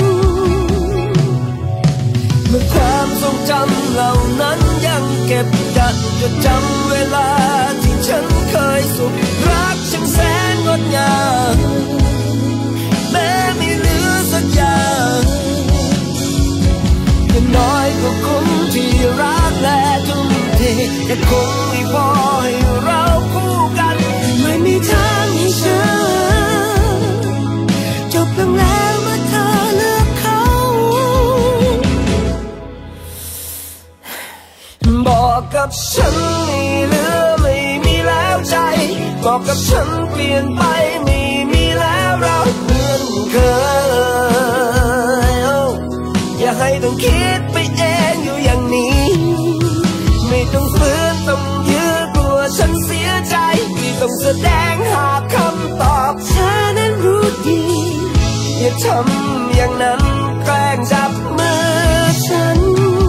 เมื่อความทรงจำเหล่านั้นยังเก็บดันจดจำเวลาที่ฉันเคยสุขรักฉันแสนงดงามแม้ไม่เหลือสักอย่างอย่างน้อยก็คุ้มที่รักและทุ่มเทแต่คงไม่พอให้เราคู่กันไม่มีทางให้ฉันจบลงแล้วเมื่อเธอเลือกเขาบอกกับฉันไม่เหลือไม่มีแล้วใจบอกกับฉันเปลี่ยนไปไม่มีแล้วเราเหมือนเคยอย่าให้ต้องคิดไปเองอยู่อย่างนี้ไม่ต้องฝืนต้องยื้อกลัวฉันเสียใจที่ต้องแสดงหาคำตอบเธอนั้นรู้ดีอย่าทำอย่างนั้นแกล้งจับมือฉัน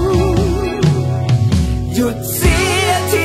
หยุดเสียที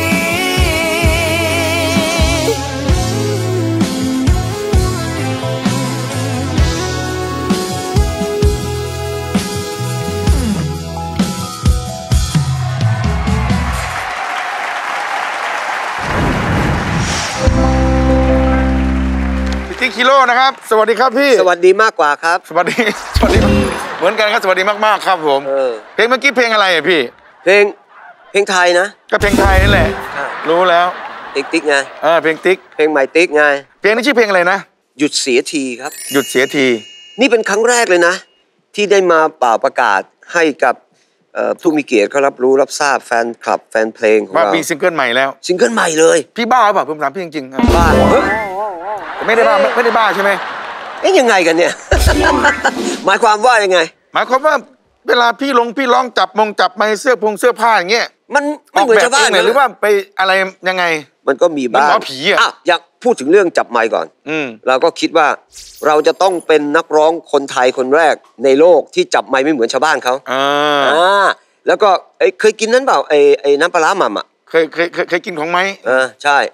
ติ๊กคิโลนะครับสวัสดีครับพี่
สวัสดีมากกว่าครับ
สวัสดีเหมือนกันครับสวัสดีมากๆครับผมเพลงเมื่อกี้เพลงอะไรอ่ะพี่
เพลงไทยนะ
ก็เพลงไทยนั่นแหละรู้แล้ว
ติ๊กไง
เพลงติ๊ก
เพลงใหม่ติ๊กไง
เพลงนี้ชื่อเพลงอะไรนะ
หยุดเสียทีครับ
หยุดเสียที
นี่เป็นครั้งแรกเลยนะที่ได้มาเป่าประกาศให้กับผู้มีเกียรติเขารับรู้รับทราบแฟนคลับแฟนเพลงของเรา
ว่ามีซิงเกิลใหม่แล้ว
ซิงเกิลใหม่เลย
พี่บ้าเปล่าผมถามพี่จริง
ๆบ้า
ไม่ได้บ้าใช่ไหม
ยังไงกันเนี่ย หมายความว่ายังไง
หมายความว่าเวลาพี่ร้องจับไม้เสื้อผ้าอย่างเงี้ย
มันไม่เหมือนชาวบ้าน
หรือว่าไปอะไรยังไง
มันก็มีบ้าง
หมอผีอ่ะ
อยากพูดถึงเรื่องจับไมค์ก่อนเราก็คิดว่าเราจะต้องเป็นนักร้องคนไทยคนแรกในโลกที่จับไมค์ไม่เหมือนชาวบ้านเขาแล้วก็เคยกินนั้นเปล่าไอ้น้ำปลาร้าหม่ำอ่ะ
เคยกินของไหม
ใช่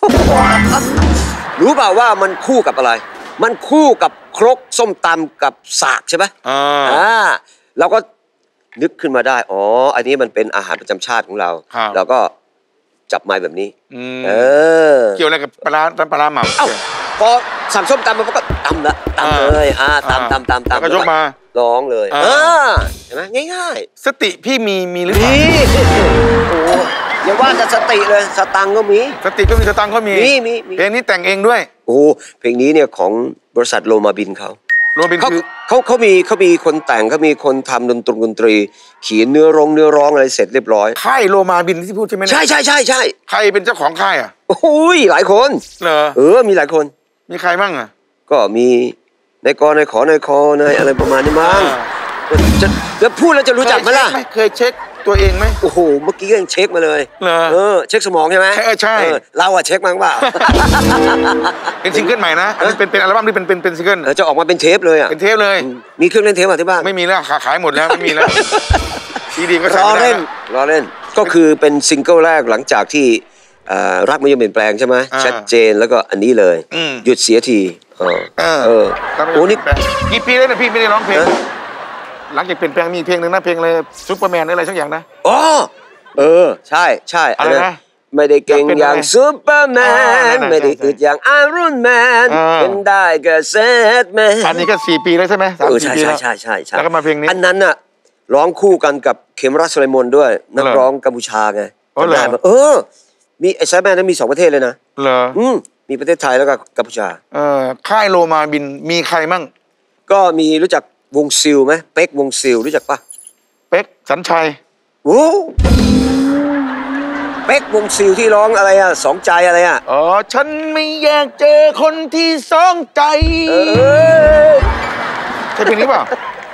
รู้เปล่าว่ามันคู่กับอะไรมันคู่กับครกส้มตำกับสากใช่ไหมเราก็นึกขึ้นมาได้อันนี้มันเป็นอาหารประจำชาติของเราเราก็จับไม้แบบนี้
เกี่ยวอะไรกับปลาหม่ำ
พอสั่งส้มตำมันก็ตำเลยตำ
ก็ยกมา
ร้องเลยเห็นไหมง่าย
ๆสติพี่มีหรือเปล่า
อย่าว่าแต่สติเลยสตังก็มี
สติก็มีสตังก็มีเพลงนี้แต่งเองด้วย
เพลงนี้เนี่ยของบริษัทโลมาบินเขา
คือ
เขามีคนแต่งเขามีคนทำดนตรีเขียนเนื้อร้องอะไรเสร็จเรียบร้อย
ค่ายโลมาบินที่พูดใช่ไหม
ใช่
ใครเป็นเจ้าของค่ายอ่ะ
หลายคน
เหรอ
มีหลายคน
มีใครบ้างอ่ะ
ก็มีนายขอนายอะไรประมาณนี้มั้งจะพูดแล้วจะรู้จักไหมล่ะ
เคยเช็คตัวเองไหม
โอ้โหเมื่อกี้ยังเช็คมาเลยเช็คสมองใช่ไหม
ใช่
เราอะเช็คมั้งเปล่า
เป็นซิงเกิลใหม่นะอันนี้เป็นอัลบั้มที่เป็นซิงเกิล
จะออกมาเป็นเทปเลยอะ
เป็นเทปเลย
มีเครื่องเล่นเทปที่บ้าน
ไม่มีแล้วขายหมดแล้วไม่มีแล้วซีดีก็ใช้
ล้อเล่นก็คือเป็นซิงเกิลแรกหลังจากที่รักไม่ยอมเปลี่ยนแปลงใช่ไหมชัดเจนแล้วก็อันนี้เลยหยุดเสียที
โอ้นี่กี่ปีแล้วนะพี่ไม่ได้ร้องเพลงหลังจากเปลี่ยนแปลงมีเพลงหนึ่งนะเพลงอะไรซุปเปอร์แมนอะไรสักอย่างนะ
ใช่ใช่
อะไรนะ
ไม่ได้เก่งอย่างซูเปอร์แมนไม่ได้อึดอย่างไอรอนแมนเป็นได้ก็เซตแมน
อันนี้ก็4 ปีแล้วใช่ไหม
ใช่
แล้วก็มาเพลงนี้
อันนั้นน่ะร้องคู่กันกับเขมรัส สุไลมนด้วยนักร้องกัมพูชาไงมีไอ้ไซแมนนั้นมี2 ประเทศเลยนะ
เหรอ
มีประเทศไทยแล้วก็กัมพูชา
ค่ายโลมาบินมีใครมั่ง
ก็มีรู้จักวงซิลไหมเป๊กวงซิลรู้จักปะ
เป๊กสัญชัย
โอ้เป๊กวงซิลที่ร้องอะไรอ่ะสองใจอะไรอ่ะ
ฉันไม่อยากเจอคนที่สองใจใช่เพลงนี้เปล่า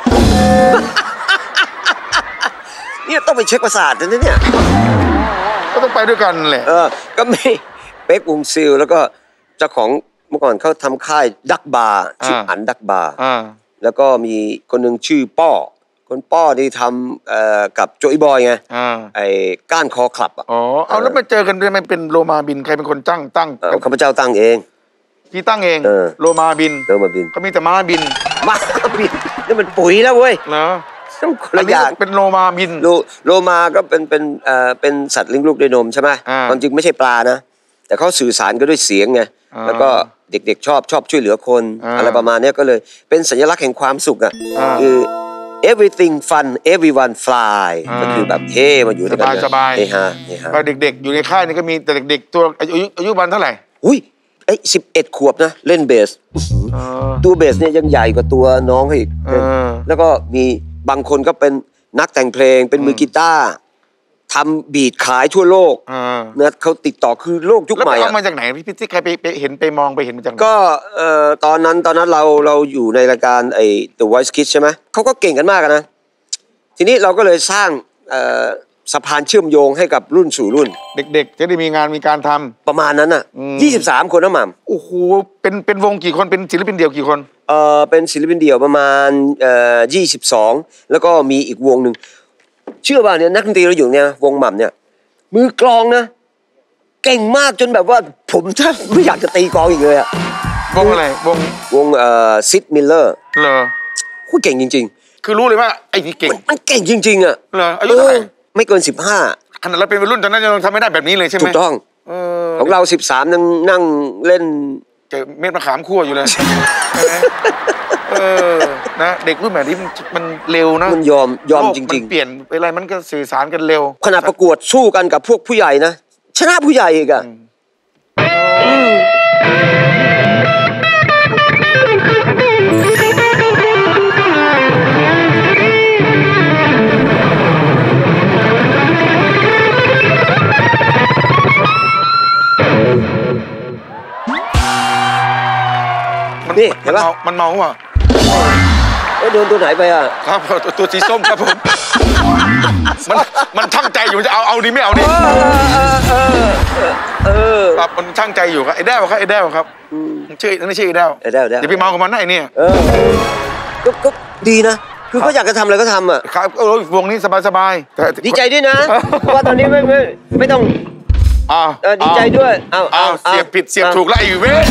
เนี่ยต้องไปเช็คประสาทนะเนี่ย
ก็ต้องไปด้วยกันแหละ
ก็มีเป๊กวงซิลแล้วก็เจ้าของเมื่อก่อนเขาทำค่ายดักบาร์ชื่ออันดักบาร์แล้วก็มีคนหนึ่งชื่อป้อคนป้อที่ทำกับโจอีบอยไงไอ้ก้านคอคลับ
เอาแล้วมาเจอกันได้ไหมเป็นโลมาบินใครเป็นคนตั้ง
ข้าพเจ้าตั้งเอง
พี่ตั้งเองโลมาบินเขามีแต่ม้าบิน
นี่มันปุ๋ยแล้วเว้ย
เหรอ
อันนี้
เป็นโลมาบิน
โลมาก็เป็นสัตว์เลี้ยงลูกด้วยนมใช่ไหมความจริงไม่ใช่ปลานะแต่เขาสื่อสารกันด้วยเสียงไงแล้วก็เด็กๆชอบช่วยเหลือคนอะไรประมาณนี้ก็เลยเป็นสัญลักษณ์แห่งความสุขอ่ะคือ everything fun everyone fly ก็คือแบบเฮ้มาอยู่ด้วยกัน
สบายก็เด็กๆอยู่ในค่ายนี่ก็มีแต่เด็กๆตัวอายุวันเท่าไหร่
11 ขวบนะเล่นเบสตัวเบสเนี่ยยังใหญ่กว่าตัวน้องอีกแล้วก็มีบางคนก็เป็นนักแต่งเพลงเป็นมือกีตาร์ทำบีทขายทั่วโลกเนี่ยเขาติดต่อคือโลกยุคใหม่
แล้วเอามาจากไหนพี่ที่ใครไปเห็นไปมองไปเห็นมาจากไหน
ก็ตอนนั้นเราอยู่ในรายการไอ้ The Voice Kids ใช่ไหมเขาก็เก่งกันมากนะทีนี้เราก็เลยสร้างสะพานเชื่อมโยงให้กับรุ่นสู่รุ่น
เด็กๆจะได้มีงานมีการทำ
ประมาณนั้นอ่ะ23 คนนะหม่ำ
โอ้โหเป็นวงกี่คนเป็นศิลปินเดี่ยวกี่คน
เป็นศิลปินเดี่ยวประมาณ22แล้วก็มีอีกวงหนึ่งเชื่อป่ะเนี่ยนักดนตรีเราอยู่เนี่ยวงหม่ำเนี่ยมือกลองนะเก่งมากจนแบบว่าผมแทบไม่อยากจะตีกลองอีกเลยอะ
วงอะไร
วงซิดมิลเลอร์
เหรอ
คู่เก่งจริง
ๆคือรู้เลยว่าไอ้นี่เก่ง
มันเก่งจริงๆอะ
เหรออายุเท่าไหร่
ไม่เกิน15
ขนาดเราเป็นวัยรุ่นตอนนั้นยังทำไม่ได้แบบนี้เลยใช่ไหม
ถูกต้องของเรา13นั่งเล่น
เจอเม็ดมะขามคั่วอยู่เลยนะเด็กรุ่นแบบนี้มันเร็วนะ
มันยอมจริง
ๆเปลี่ยนไปอะไรมันก็สื่อสารกันเร็ว
ขนาดประกวดสู้กันกับพวกผู้ใหญ่นะชนะผู้ใหญ่อีกอะนี่เห็นปะ
มันเมาป่ะ
โดนตัวไหนไปอ่ะ
ครับตัวสีส้มครับผมมันช่างใจอยู่จะเอาดีไม่เอาดีครับมันช่างใจอยู่ครับไอ้แด้วครับไอ้แด้วครับชื่อนั่นชื่อไอ้แด้วอย่าไปเมากับมันนะไอ้นี่
ก็ดีนะคือเขาอยากจะทำอะไรก็ทำอ่ะ
ครับวงนี้สบาย
ดีใจด้วยนะเพราะว่าตอนนี้ไม่ต้องดีใจด้วย
เสียบผิดเสียบถูกแล้วไอ้เว้ย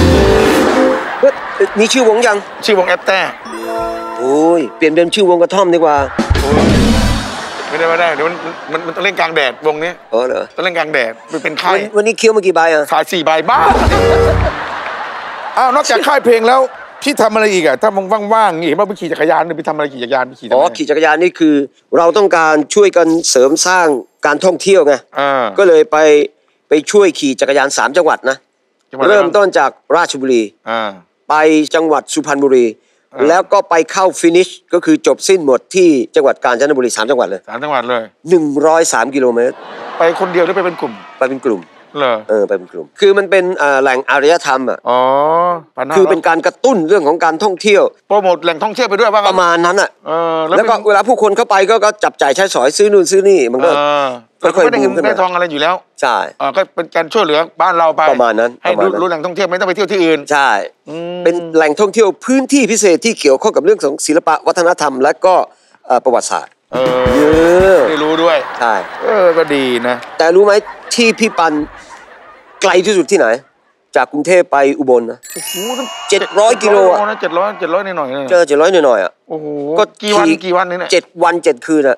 มีชื่อวงยัง
ชื่อวงแอปแต้
โอ้ยเปลี่ยนเป็นชื่อวงกระท่อมดีกว่า
ไม่ได้เดี๋ยวมันต้องเล่นกลางแดดวงนี้
เหรอ
ต้องเล่นกลางแดดมันเป็นค่าย
วันนี้เคี้ยวมากี่ใบอ่ะ
ขาย4 ใบบ้านอกจากค่ายเพลงแล้วพี่ทำอะไรอีกอ่ะถ้ามึงว่างๆเห็นว่าไปขี่จักรยานไปทำอะไรขี่จักรยานขี่
จักรยานนี่คือเราต้องการช่วยกันเสริมสร้างการท่องเที่ยวไงก็เลยไปช่วยขี่จักรยาน3 จังหวัดนะเริ่มต้นจากราชบุรีไปจังหวัดสุพรรณบุรีแล้วก็ไปเข้าฟินิชก็คือจบสิ้นหมดที่จังหวัดกาญจนบุรี3 จังหวัดเลย
3 จังหวัดเลย
103 กิโลเมตร
ไปคนเดียวหรือไปเป็นกลุ่ม
ไปเป็นกลุ่ม
เหรอ
ไปเป็นกลุ่มคือมันเป็นแหล่งอารยธรรมอ่ะคือเป็นการกระตุ้นเรื่องของการท่องเที่ยว
โปรโมทแหล่งท่องเที่ยวไปด้วยว่า
ประมาณนั้นอ่ะแล้วก็เวลาผู้คนเข้าไปก็จับจ่ายใช้สอยซื้อนู่นซื้อนี่มันก็
ไม่ได้เงินได้ทองอะไรอยู่แล้ว
ใช่
ก็เป็นการช่วยเหลือบ้านเราไป
ประมาณนั้น
ให้รู้แหล่งท่องเที่ยวไม่ต้องไปเที่ยวที่อื่น
ใช่เป็นแหล่งท่องเที่ยวพื้นที่พิเศษที่เกี่ยวข้องกับเรื่องของศิลปะวัฒนธรรมและก็ประวัติศาสตร์
ได้รู้ด้วย
ใช่
ก็ดีนะ
แต่รู้ไหมที่พี่ปันไกลที่สุดที่ไหนจากกรุงเทพไปอุบลนะ700 กิโลอ่ะ
700นิดหน่อย
เจอ700หน่อยอ่ะ
โอ้โหก็กี่วันนี่เนี่ย
7 วัน 7 คืนอ่ะ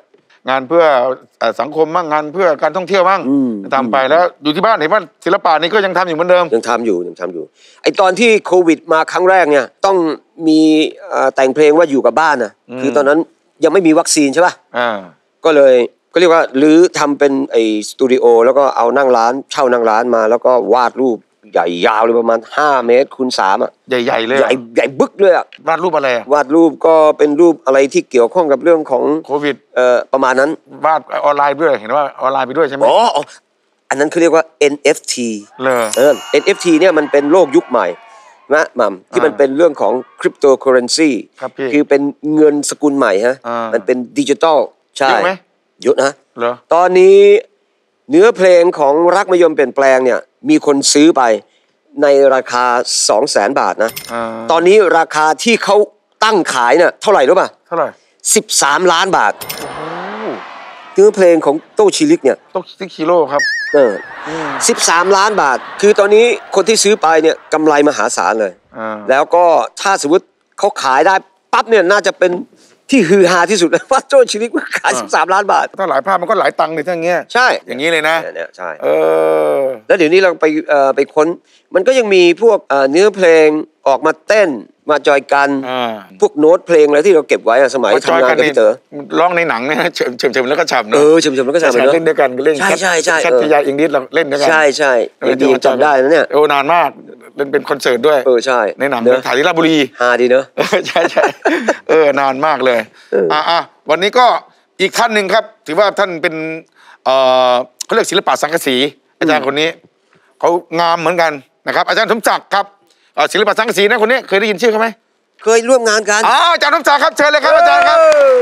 งานเพื่อสังคมบ้างงานเพื่อการท่องเที่ยวบ้างทำไปแล้วอยู่ที่บ้านเห็นว่าศิลปะนี่ก็ยังทำอยู่เหมือนเดิม
ยังทำอยู่ไอตอนที่โควิดมาครั้งแรกเนี่ยต้องมีแต่งเพลงว่าอยู่กับบ้านนะคือตอนนั้นยังไม่มีวัคซีนใช่ป่ะก็เลยก็เรียกว่าหรือทำเป็นไอสตูดิโอแล้วก็เอานั่งร้านเช่านั่งร้านมาแล้วก็วาดรูปใหญ่ยาวเลยประมาณ5 เมตรคูณ3อ่ะ
ใหญ่เลย
ใหญ่บึกเลยอ่ะ
วาดรูปอะไร
วาดรูปก็เป็นรูปอะไรที่เกี่ยวข้องกับเรื่องของ
โควิด
ประมาณนั้น
วาดออนไลน์ด้วยเห็นว่าออนไลน์ไปด้วยใช่ไหม
อ๋ออันนั้นเขาเรียกว่า NFT NFT เนี่ยมันเป็นโลกยุคใหม่นะมัมที่มันเป็นเรื่องของคริปโตเคอเรนซีคือเป็นเงินสกุลใหม่ฮะมันเป็นดิจิตอลใช่เยอะนะตอนนี้เนื้อเพลงของรักมะยมเปลี่ยนแปลงเนี่ยมีคนซื้อไปในราคา 200,000 บาทนะตอนนี้ราคาที่เขาตั้งขายเนี่ยเท่าไหร่รู้ป่ะ
เท่าไหร่
13 ล้านบาทเนื้อเพลงของโต้ชิลิกเนี่ย
โต้ชิลิกฮีโร่ครับ
13 ล้านบาทคือตอนนี้คนที่ซื้อไปเนี่ยกำไรมหาศาลเลยแล้วก็ถ้าสมมติเขาขายได้ปั๊บเนี่ยน่าจะเป็นที่ฮือฮาที่สุดว่าโต้ชิลิกขาย13 ล้านบาท
ถ้าหลายภาพมันก็หลายตังค์เลยทั้งเงี้ย
ใช่
อย่างนี้เลยนะ
เนี่ยใช่แล้วเดี๋ยวนี้เราไปค้นมันก็ยังมีพวกเนื้อเพลงออกมาเต้นมาจอยกันพวกโน้ตเพลงอะไรที่เราเก็บไว้สมัยทำงานกับพี่เต๋อ
ร้องในหนังเนี่ยเฉิมแล้วก็ฉ่ำเน
อะเฉิมแล้วก็ฉ่ำ
เล่นด้วยกันเล่น
ใช่
ชัดพิยาอิงดิสเราเล่นด้วยกัน
ใช่ดีจำได้นะเนี่ย
นานมากเล่นเป็นคอนเสิร์ตด้วย
ใช่
ในหนังถ่ายที่ราชบุรี
ฮาดีเนอะ
ใช่นานมากเลยวันนี้ก็อีกท่านหนึ่งครับถือว่าท่านเป็นเขาเรียกศิลปะสังกะสีอาจารย์คนนี้เขางามเหมือนกันนะครับอาจารย์สมศักดิ์ครับศิลปะสังกะสีนะคนนี้เคยได้ยินชื่อเขาไหม
เคยร่วมงานกัน
อาจารย์สมศักดิ์ครับเชิญเลยครับอาจารย์ครับ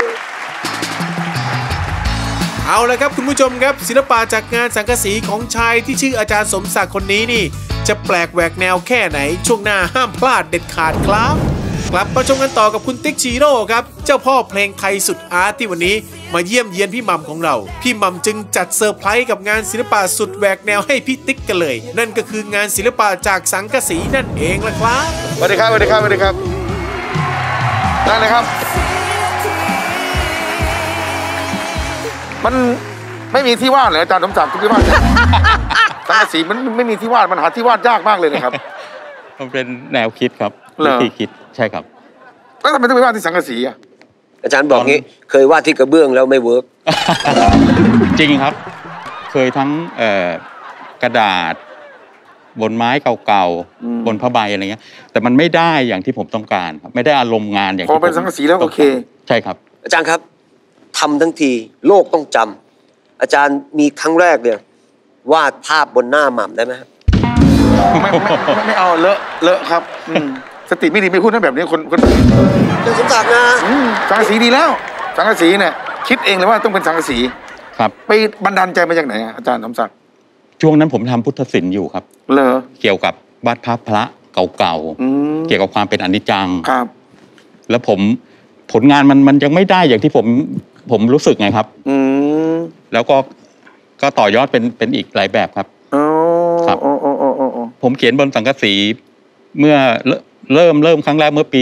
เอาเลยครับคุณผู้ชมครับศิลปะจากงานสังกะสีของชายที่ชื่ออาจารย์สมศักดิ์คนนี้นี่จะแปลกแหวกแนวแค่ไหนช่วงหน้าห้ามพลาดเด็ดขาดครับกลับมาชมกันต่อกับคุณติ๊กชิโร่ครับเจ้าพ่อเพลงไทยสุดอาร์ตที่วันนี้มาเยี่ยมเยียนพี่มัมของเราพี่มัมจึงจัดเซอร์ไพรส์กับงานศิลปะสุดแหวกแนวให้พี่ติ๊กกันเลยนั่นก็คืองานศิลปะจากสังกะสีนั่นเองล่ะครับ
สวัสดีครับสวัสดีครับสวัสดีครับนั่นเลยครับมันไม่มีที่วาดเลยอาจารย์สมศักดิ์ที่วาดสังกะสีมันไม่มีที่วาดมันหาที่วาดยากมากเลยนะครับ
มันเป็นแนวคิดครับวิธีคิดใช่ครับ
แล้วทำไมต้องไปวาดที่สังกะสี
อาจารย์บอกงี้เคยวาดที่กระเบื้องแล้วไม่เวิร์ก
จริงครับเคยทั้งกระดาษบนไม้เก่าๆบนผ้าใบอะไรเงี้ยแต่มันไม่ได้อย่างที่ผมต้องการครับไม่ได้อารมณ์งานอย่าง
พอเป็นสังกะสีแล้วโอเค
ใช่ครับ
อาจารย์ครับทำทั้งทีโลกต้องจำอาจารย์มีครั้งแรกเนี่ยวาดภาพบนหน้าหม่ำได้ไหมครับ
ไม่เอาเลอะครับสติไม่ดีไม่พูดนะแบบนี้คน
เรื่องสมศักดิ์นะ
สังกะสีดีแล้วสังกะสีเนี่ยคิดเองเลยว่าต้องเป็นสังกะสี
ครับ
ไปบันดาลใจมาจากไหนอาจารย์สมศักดิ์
ช่วงนั้นผมทำพุทธศิลป์อยู่ครับเกี่ยวกับวาดภาพพระเก่าๆเกี่ยวกับความเป็นอนิจจัง
ครับ
แล้วผลงานมันยังไม่ได้อย่างที่ผมรู้สึกไงครับแล้วก็ต่อยอดเป็นอีกหลายแบบครับครับผมเขียนบนสังกะสีเมื่อเริ่มครั้งแรกเมื่อปี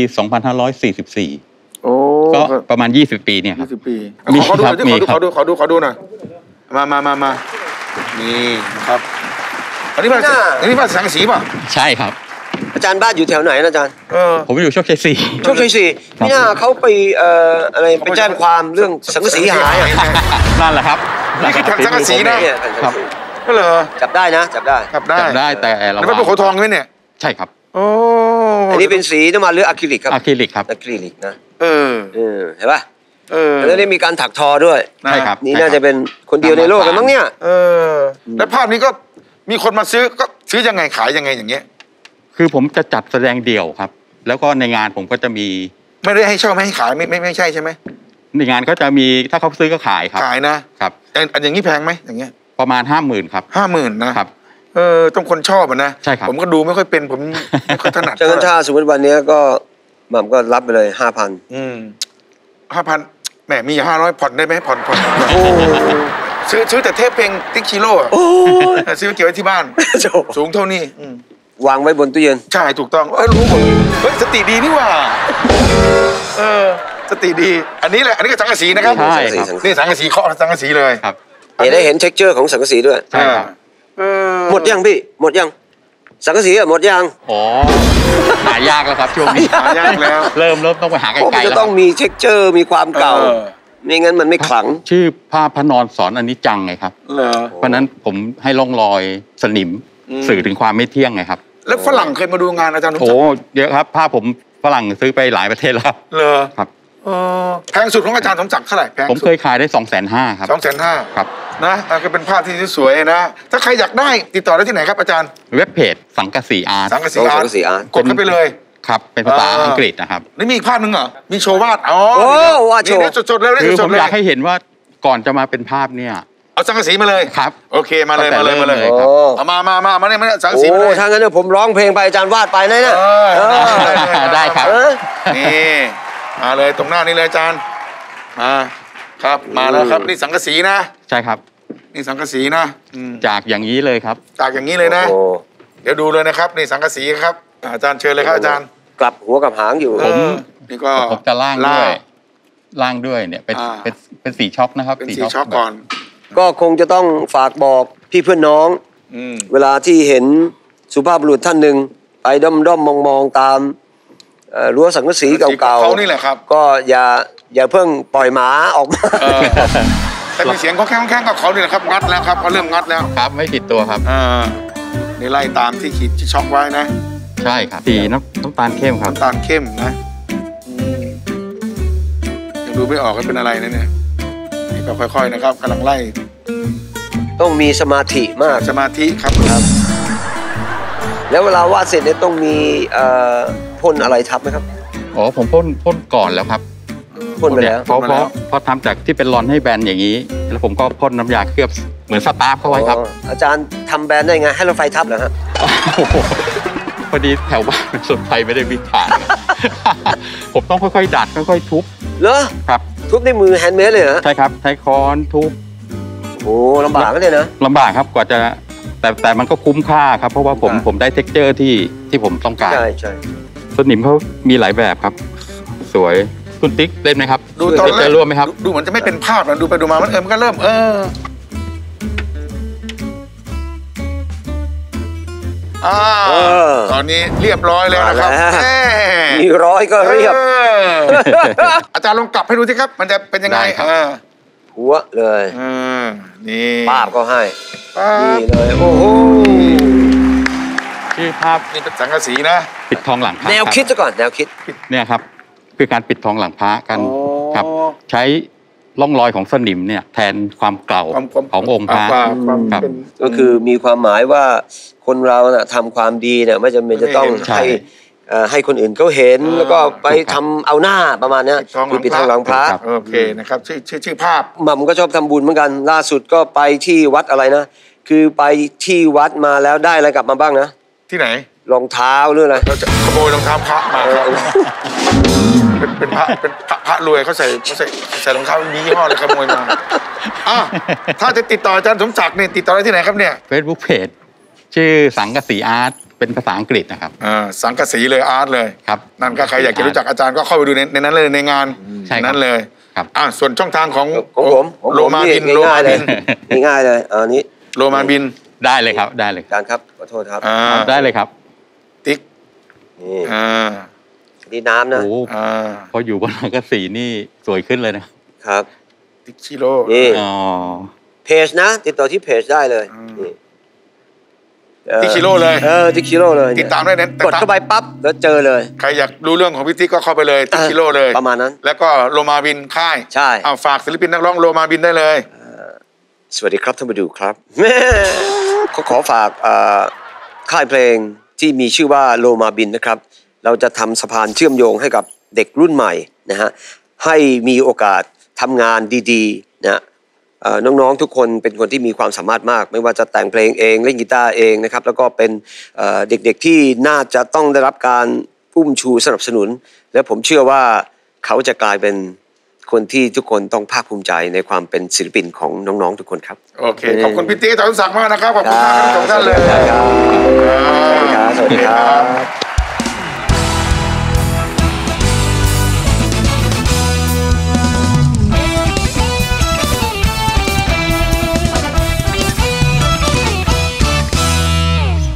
2544ก็ประมาณ20 ปีเนี่ยครับ
20 ปีขอดูหน่อยมานี่ครับอันนี้ว่าสังกะสีป่ะ
ใช่ครับ
อาจารย์บ้านอยู่แถวไหนนะอาจารย์
ผมอยู่โชคชัย4
โชคชัย4พี่น่าเขาไปอะไรไปแจ้งความเรื่องสังกะสีหาย
นั่นแหละครับ
นี่คือสังกะสีนะครับก็เลย
จับได้นะจับได้
แต่เรา
ไม่เป็นโขทองไหมเนี่ย
ใช่ครับ
อันนี้เป็นสีน้ำมันหรืออะคริลิกครับ
อะคริลิกครับ
อะคริลิกนะเห็นป่ะแล้วนี่มีการถักทอด้วย
ใช่ครับ
นี่น่าจะเป็นคนเดียวในโลกกันมั้งเนี่ย
แล้วภาพนี้ก็มีคนมาซื้อก็ซื้อยังไงขายยังไงอย่างเงี้ย
คือผมจะจัดแสดงเดี่ยวครับแล้วก็ในงานผมก็จะมี
ไม่ได้ให้เช่าไม่ให้ขายไม่ใช่ใช่ไหม
ในงานก็จะมีถ้าเขาซื้อก็ขายครับ
ขายนะครับอย่างนี้แพงไหมอย่างเงี้ย
ประมาณ 50,000 ครับ
50,000นะครับต้องคนชอบนะ
ใช่ครับ
ผมก็ดูไม่ค่อยเป็นผมไม่ค่อยถนัด
ฉะนั้นถ้าสมมติวันนี้ก็หม่ำก็รับไปเลย
5,000 แหมมี500ผ่อนได้ไหมผ่อนซื้อแต่เทปเพลงติ๊กชิโร่ซื้อเก็บไว้ที่บ้านสูงเท่านี้
วางไว้บนตู้เย็น
ใช่ถูกต้องรู้หมดเฮ้ยสติดีนี่ว่าสสติดีอันนี้แหละอันนี้ก็สังกะสีนะครับ
ใช่ครับ
นี่สังกะสีเคาะสังกะสีเลย
ครับ
ได้เห็น texture ของสังกะสีด้วย
ใช่ครับ
หมดยังพี่หมดยังสังกะสีหมดยัง
อ๋อหายากแล้วครับช่วงนี้
หายากแล้ว
เริ่มต้องไปหาไกล
เพราะมัน
ๆ
จะ
แล้ว
ต้องมี texture มีความเก่าไม่งั้นมันไม่ขลัง
ชื่อผ้าพระนอนสอนอนิจจังไงครับ
เหรอ
เพราะนั้นผมให้ร่องรอยสนิมสื่อถึงความไม่เที่ยงไงครับ
แล้วฝรั่งเคยมาดูงานอาจารย์สมศัก
โอ้
ดิ์
เยอะครับผ้าผมฝรั่งซื้อไปหลายประเทศแล้วครับ
เหรอ
ครับ
แพงสุดของอาจารย์สมศักดิ์เท่าไหร่แพง
ผม
สุ
เค
ด
ยขายได้ 250,000ครับ
250,000
ครับ
นะก็เป็นภาพที่สวยนะถ้าใครอยากได้ติดต่อได้ที่ไหนครับอาจารย์
เว็บเพจสังกะสีอาร์ต
สังกะสีอาร์ตกดเข้าไปเลย
ครับเป็นภาษาอังกฤษนะครับ
นี่มีอีกภาพหนึ่งเหรอมีโชว์วาดอ๋อ
โอ้วาดโชว์
นี่สดๆเลย
คือ
ส
ผ
ด
ม
ๆเล
อย ยากให้เห็นว่าก่อนจะมาเป็นภาพเนี่ย
เอาสังกะสีมาเลย
ครับ
โอเคมาเลย
ตั้งแต่
มาเลย
เริ่มเลยครับ
เอามาเนี่ยสังกะ
โอ้
สีมาเลย
ถ้างั้นเนี่ยผมร้องเพลงไปอาจารย์วาดไปนะเนี่ย
ได้ครับ
นี่มาเลยตรงหน้านี้เลยอาจารย์มาครับมาแล้วครับนี่สังกะสีนะ
ใช่ครับ
นี่สังกะสีนะ
จากอย่างนี้เลยครับ
จากอย่างนี้เลยนะ
โอ้
เดี๋ยวดูเลยนะครับนี่สังกะสีครับอาจารย์เชิญเลยครับอาจารย์
กลับหัวกับหางอยู่
นี่ก็
ผมจะล่างด้วยเนี่ยเป็นสีช็อกนะครับ
เป็นสีช็อกก่อน
ก็คงจะต้องฝากบอกพี่เพื่อนน้องเวลาที่เห็นสุภาพบุรุษท่านหนึ่งไปด้อมมองตามรั้วสังกะสีเก่าๆ
เขานี่แหละครับ
ก็อย่าเพิ่งปล่อยหมาออกมา
แต่มีเสียงเขาแข้งกับเขานี่แหละครับงัดแล้วครับเขาเริ่มงัดแล้ว
ครับไม่ผิดตัวครับ
นี่ไล่ตามที่ขีดที่ช็อกไว้นะ
ใช่ครับสีน้ำตาลเข้มครับ
น้ำตาลเข้มนะยังดูไม่ออกว่าเป็นอะไรนะเนี่ยนี่ก็ค่อยๆนะครับกำลังไล่
ต้องมีสมาธิมาก
สมาธิครับ
แล้วเวลาวาดเสร็จเนี่ยต้องมีพ่นอะไรทับไหมครับ
อ๋อผมพ่นก่อนแล้วครับ
พ่นไปแล้ว
เพราะทำจากที่เป็นรอนให้แบนอย่างนี้ แล้วผมก็พ่นน้ำยาเคลือบเหมือนสตาร์ฟเข้าไว้ครับ
อาจารย์ทำแบรนด์ได้ไงให้รถไฟทับเหรอฮะ
พอดีแถวบ้านเป็นสวนไฟไม่ได้วิ่งผ่าน ผมต้องค่อยๆดัดค่อยๆทุบ
เหรอ
ครับ
ทุบในมือแฮนด์เมดเลยเหรอ
ใช่ครับใช้ค้อนทุบ
โอ้ลำบากก็เลยนะ
ลำบากครับกว่าจะแต่มันก็คุ้มค่าครับเพราะว่าผมได้เท็กเจอร์ที่ผมต้องการ
ใช่
สนิมเขามีหลายแบบครับ สวยคุณติ๊กเล่นไหมครับ
ดูตอนแรก
ร่วมไหมครับ
ดูเหมือนจะไม่เป็นภาพนะดูไปดูมามันก็เริ่มตอนนี้เรียบร้อยแล้วนะครับ
มีร้อยก็เรียบ
อาจารย์ลองกลับให้ดูสิครับ มันจะเป็นยังไง
หัวเลย
นี่
ป้าบก็ให้นี่เลยโอ้โห
ชื่อภาพ
นี่เป็นสังกะสีนะ
ปิดทองหลังพระ
แนวคิดซะก่อนแนวคิด
เนี่ยครับคือการปิดทองหลังพระกันครับใช้ร่องรอยของสนิมเนี่ยแทนความเก่าขององค์พระครับ
ก็คือมีความหมายว่าคนเราน่ะทำความดีเนี่ยไม่จำเป็นจะต้องให้คนอื่นเขาเห็นแล้วก็ไปทำเอาหน้าประมาณนี้คือปิดทองหลังพระ
โอเคนะครับชื่อภาพ
หม่ำก็ชอบทำบุญเหมือนกันล่าสุดก็ไปที่วัดอะไรนะคือไปที่วัดมาแล้วได้อะไรกลับมาบ้างนะ
ที่ไหน
รองเท้าหรืออะไร
เราจะขโมยรองเท้าพระมาครับเป็นพระรวยเขาใส่รองเท้ามียี่ห้อเลยขโมยมาถ้าจะติดต่ออาจารย์สมศักดิ์เนี่ยติดต่อได้ที่ไหนครับเนี่ย
Facebook Page ชื่อสังกะสีอาร์ตเป็นภาษาอังกฤษนะครับ
สังกะสีเลยอาร์ตเลย
ครับ
นั่นก็ใครอยากจะรู้จักอาจารย์ก็เข้าไปดูในนั้นเลยในงานนั้นเลย
ครับ
ส่วนช่องทางของ
ผม
โลมาบิน
ง่ายเลยอันนี้
โลมาบิน
ได้เลยครับได้เลย
อาจารย์ครับขอโทษครับ
ได้เลยครับ
ติ๊ก
นี่น้ำนะ
พออยู่บนสังกะสีนี่สวยขึ้นเลย
นะครับ
ติ๊กชิโร่
นี่เพจนะติดต่อที่เพจได้เลย
ติ๊กชิโร่เลย
ติ๊กชิโร่เลย
ติดตามได้
กดเข้าไปปั๊บแล้วเจอเลย
ใครอยากรู้เรื่องของพี่ติ๊กก็เข้าไปเลยติ๊กชิโร่เลย
ประมาณนั้น
แล้วก็โลมาบินค่าย
ใช่
ฝากศิลปินนักร้องโลมาบินได้เลย
สวัสดีครับท่านผู้ดูครับขอฝากค่ายเพลงที่มีชื่อว่าโลมาบินนะครับเราจะทำสะพานเชื่อมโยงให้กับเด็กรุ่นใหม่นะฮะให้มีโอกาสทำงานดีๆนะน้องๆทุกคนเป็นคนที่มีความสามารถมากไม่ว่าจะแต่งเพลงเองเล่นกีตาร์เองนะครับแล้วก็เป็นเด็กๆที่น่าจะต้องได้รับการอุ้มชูสนับสนุนและผมเชื่อว่าเขาจะกลายเป็นคนที่ทุกคนต้องภาคภูมิใจในความเป็นศิลปินของน้องๆทุกคนครับ
โอเคขอบคุณพี่ติ๊กอาจารย์สมศักดิ์มากนะครับขอบคุณมากทั้งสองท่านเลย
สวัสดีครับ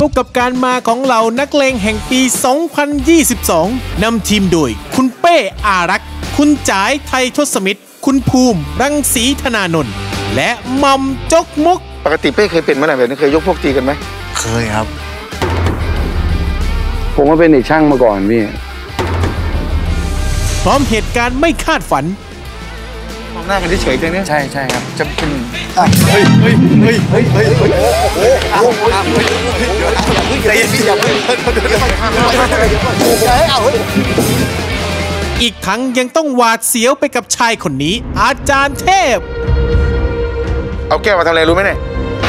บกับการมาของเหล่านักเลงแห่งปี 2022 นำทีมโดยคุณเป้อารักษ์คุณจ๋ายไทยทศมิตรคุณภูมิรังสีธนานนท์และมัมจกมก
ปกติเป้เคยเป็นเมื่อไหร่แบบนี้เคยยกพวกตีกันไหม
เคยครับผมก็เป็นเด็กช่างมาก่อนพี่
พร้อมเหตุการณ์ไม่คาดฝัน
มองหน้ากันเฉยๆจังเนี่ย
ใช่ครับจะเป็น
อีกทั้งยังต้องหวาดเสียวไปกับชายคนนี้อาจารย์เทพ
เอาแก้วมาทำอะไรรู้ไหมเนี่ย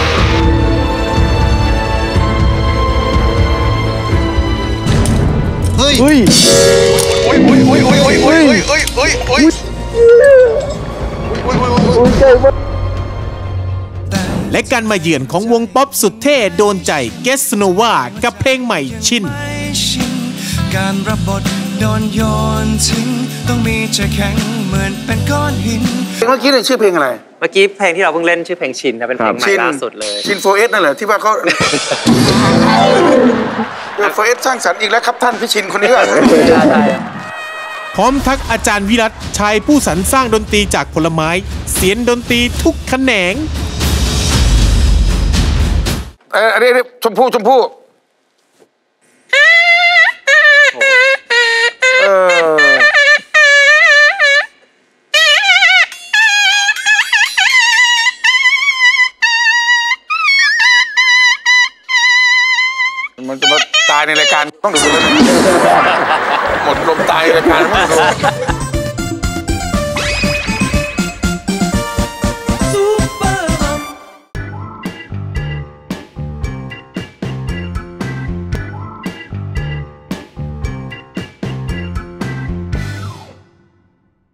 เฮ้ย
และการมาเยือนของวงป๊อปสุดเท่โดนใจเกสโนวากับเพลงใหม่ชิน
การรับบทโดนโยนทิ้งต้องมีใจแข็งเหมือนเป็นก้อนหิน
เมื่อกี้เนี่ยชื่อเพลงอะไร
เมื่อกี้เพลงที่เราเพิ่งเล่นชื่อเพลงชินนะเป็นเพลงใหม่ล่าสุดเลย
ชิน 4S นั่นเหรอที่ว่าเขา4S สร้างสรรค์อีกแล้วครับท่านพี่ชินคนนี้
พร้อมทักอาจารย์วิรัตชายผู้สรรสร้างดนตรีจากผลไม้เสียงดนตรีทุกแขนง
อันนี้ชมพู่มันจะมาตายในรายการต้องดูเลยหมดลมตายในรายการต้องดู